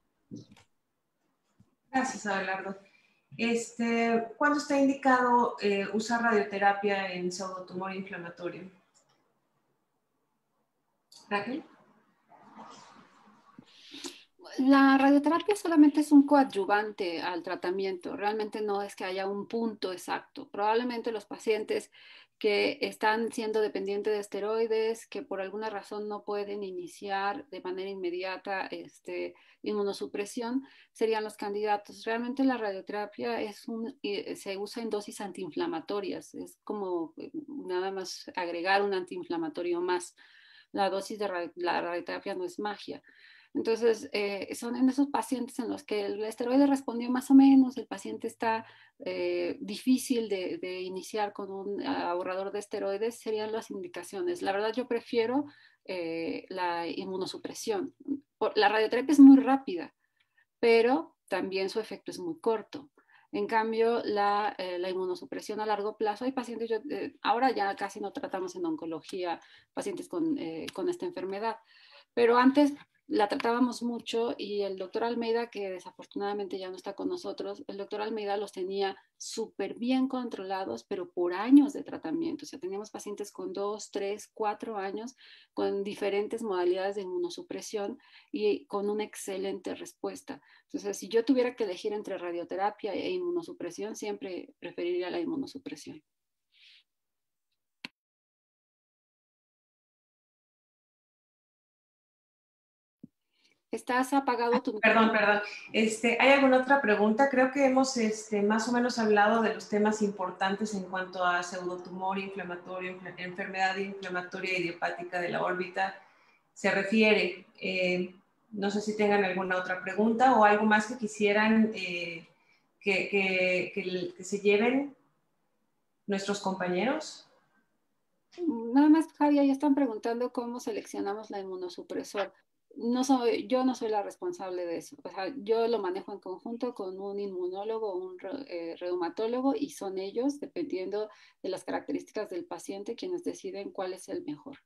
Gracias, Abelardo. Este, ¿Cuándo está indicado eh, usar radioterapia en pseudotumor inflamatorio? Raquel. La radioterapia solamente es un coadyuvante al tratamiento, realmente no es que haya un punto exacto. Probablemente los pacientes que están siendo dependientes de esteroides, que por alguna razón no pueden iniciar de manera inmediata este, inmunosupresión, serían los candidatos. Realmente la radioterapia es un, se usa en dosis antiinflamatorias, es como nada más agregar un antiinflamatorio más. La dosis de radio, la radioterapia no es magia. Entonces, eh, son en esos pacientes en los que el esteroide respondió más o menos, el paciente está eh, difícil de, de iniciar con un ahorrador de esteroides, serían las indicaciones. La verdad, yo prefiero eh, la inmunosupresión. La radioterapia es muy rápida, pero también su efecto es muy corto. En cambio, la, eh, la inmunosupresión a largo plazo, hay pacientes, yo, eh, ahora ya casi no tratamos en oncología pacientes con, eh, con esta enfermedad, pero antes la tratábamos mucho y el doctor Almeida, que desafortunadamente ya no está con nosotros, el doctor Almeida los tenía súper bien controlados, pero por años de tratamiento. O sea, teníamos pacientes con dos, tres, cuatro años con diferentes modalidades de inmunosupresión y con una excelente respuesta. Entonces, si yo tuviera que elegir entre radioterapia e inmunosupresión, siempre preferiría la inmunosupresión. Estás apagado tu... Perdón, perdón. Este, ¿hay alguna otra pregunta? Creo que hemos este, más o menos hablado de los temas importantes en cuanto a pseudotumor inflamatorio, enfermedad inflamatoria idiopática de la órbita se refiere. Eh, no sé si tengan alguna otra pregunta o algo más que quisieran eh, que, que, que, que se lleven nuestros compañeros. Nada más, Javier, ya están preguntando cómo seleccionamos la inmunosupresor. No soy, yo no soy la responsable de eso. O sea, yo lo manejo en conjunto con un inmunólogo o un eh, reumatólogo y son ellos, dependiendo de las características del paciente, quienes deciden cuál es el mejor.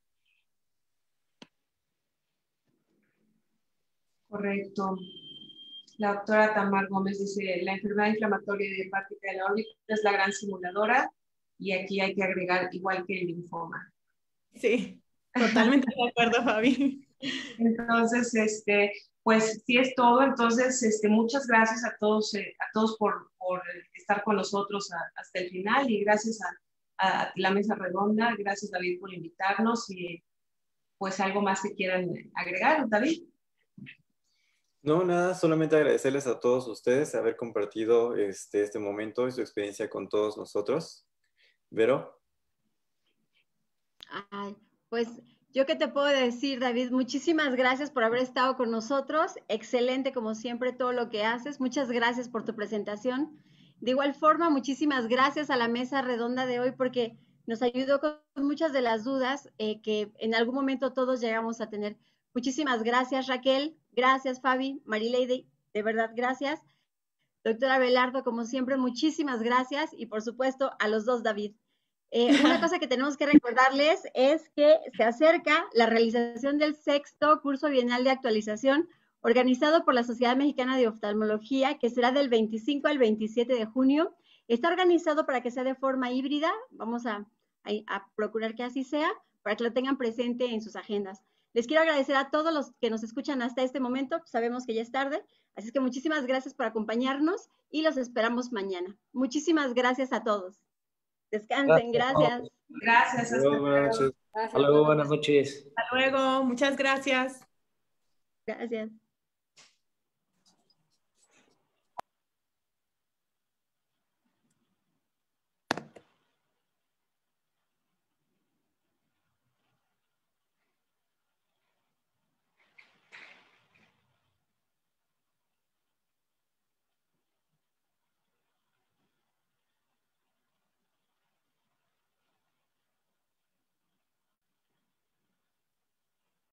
Correcto. La doctora Tamar Gómez dice, la enfermedad inflamatoria idiopática de la órbita es la gran simuladora y aquí hay que agregar igual que el linfoma. Sí, totalmente de acuerdo, Fabi. Entonces, este, pues sí es todo. Entonces, este, muchas gracias a todos, eh, a todos por, por estar con nosotros a, hasta el final y gracias a, a la mesa redonda. Gracias, David, por invitarnos y pues algo más que quieran agregar, David. No, nada, solamente agradecerles a todos ustedes haber compartido este, este momento y su experiencia con todos nosotros. Vero. Ay, pues yo qué te puedo decir, David, muchísimas gracias por haber estado con nosotros. Excelente, como siempre, todo lo que haces. Muchas gracias por tu presentación. De igual forma, muchísimas gracias a la mesa redonda de hoy porque nos ayudó con muchas de las dudas eh, que en algún momento todos llegamos a tener. Muchísimas gracias, Raquel. Gracias, Fabi, Marileide. De verdad, gracias. Doctora Belardo, como siempre, muchísimas gracias. Y por supuesto, a los dos, David. Eh, una cosa que tenemos que recordarles es que se acerca la realización del sexto curso bienal de actualización organizado por la Sociedad Mexicana de Oftalmología, que será del veinticinco al veintisiete de junio. Está organizado para que sea de forma híbrida. Vamos a, a, a procurar que así sea, para que lo tengan presente en sus agendas. Les quiero agradecer a todos los que nos escuchan hasta este momento. Sabemos que ya es tarde, así es que muchísimas gracias por acompañarnos y los esperamos mañana. Muchísimas gracias a todos. Descansen, gracias. Gracias. Hasta luego, buenas noches. Gracias. Hasta luego, buenas noches. Hasta luego, muchas gracias. Gracias.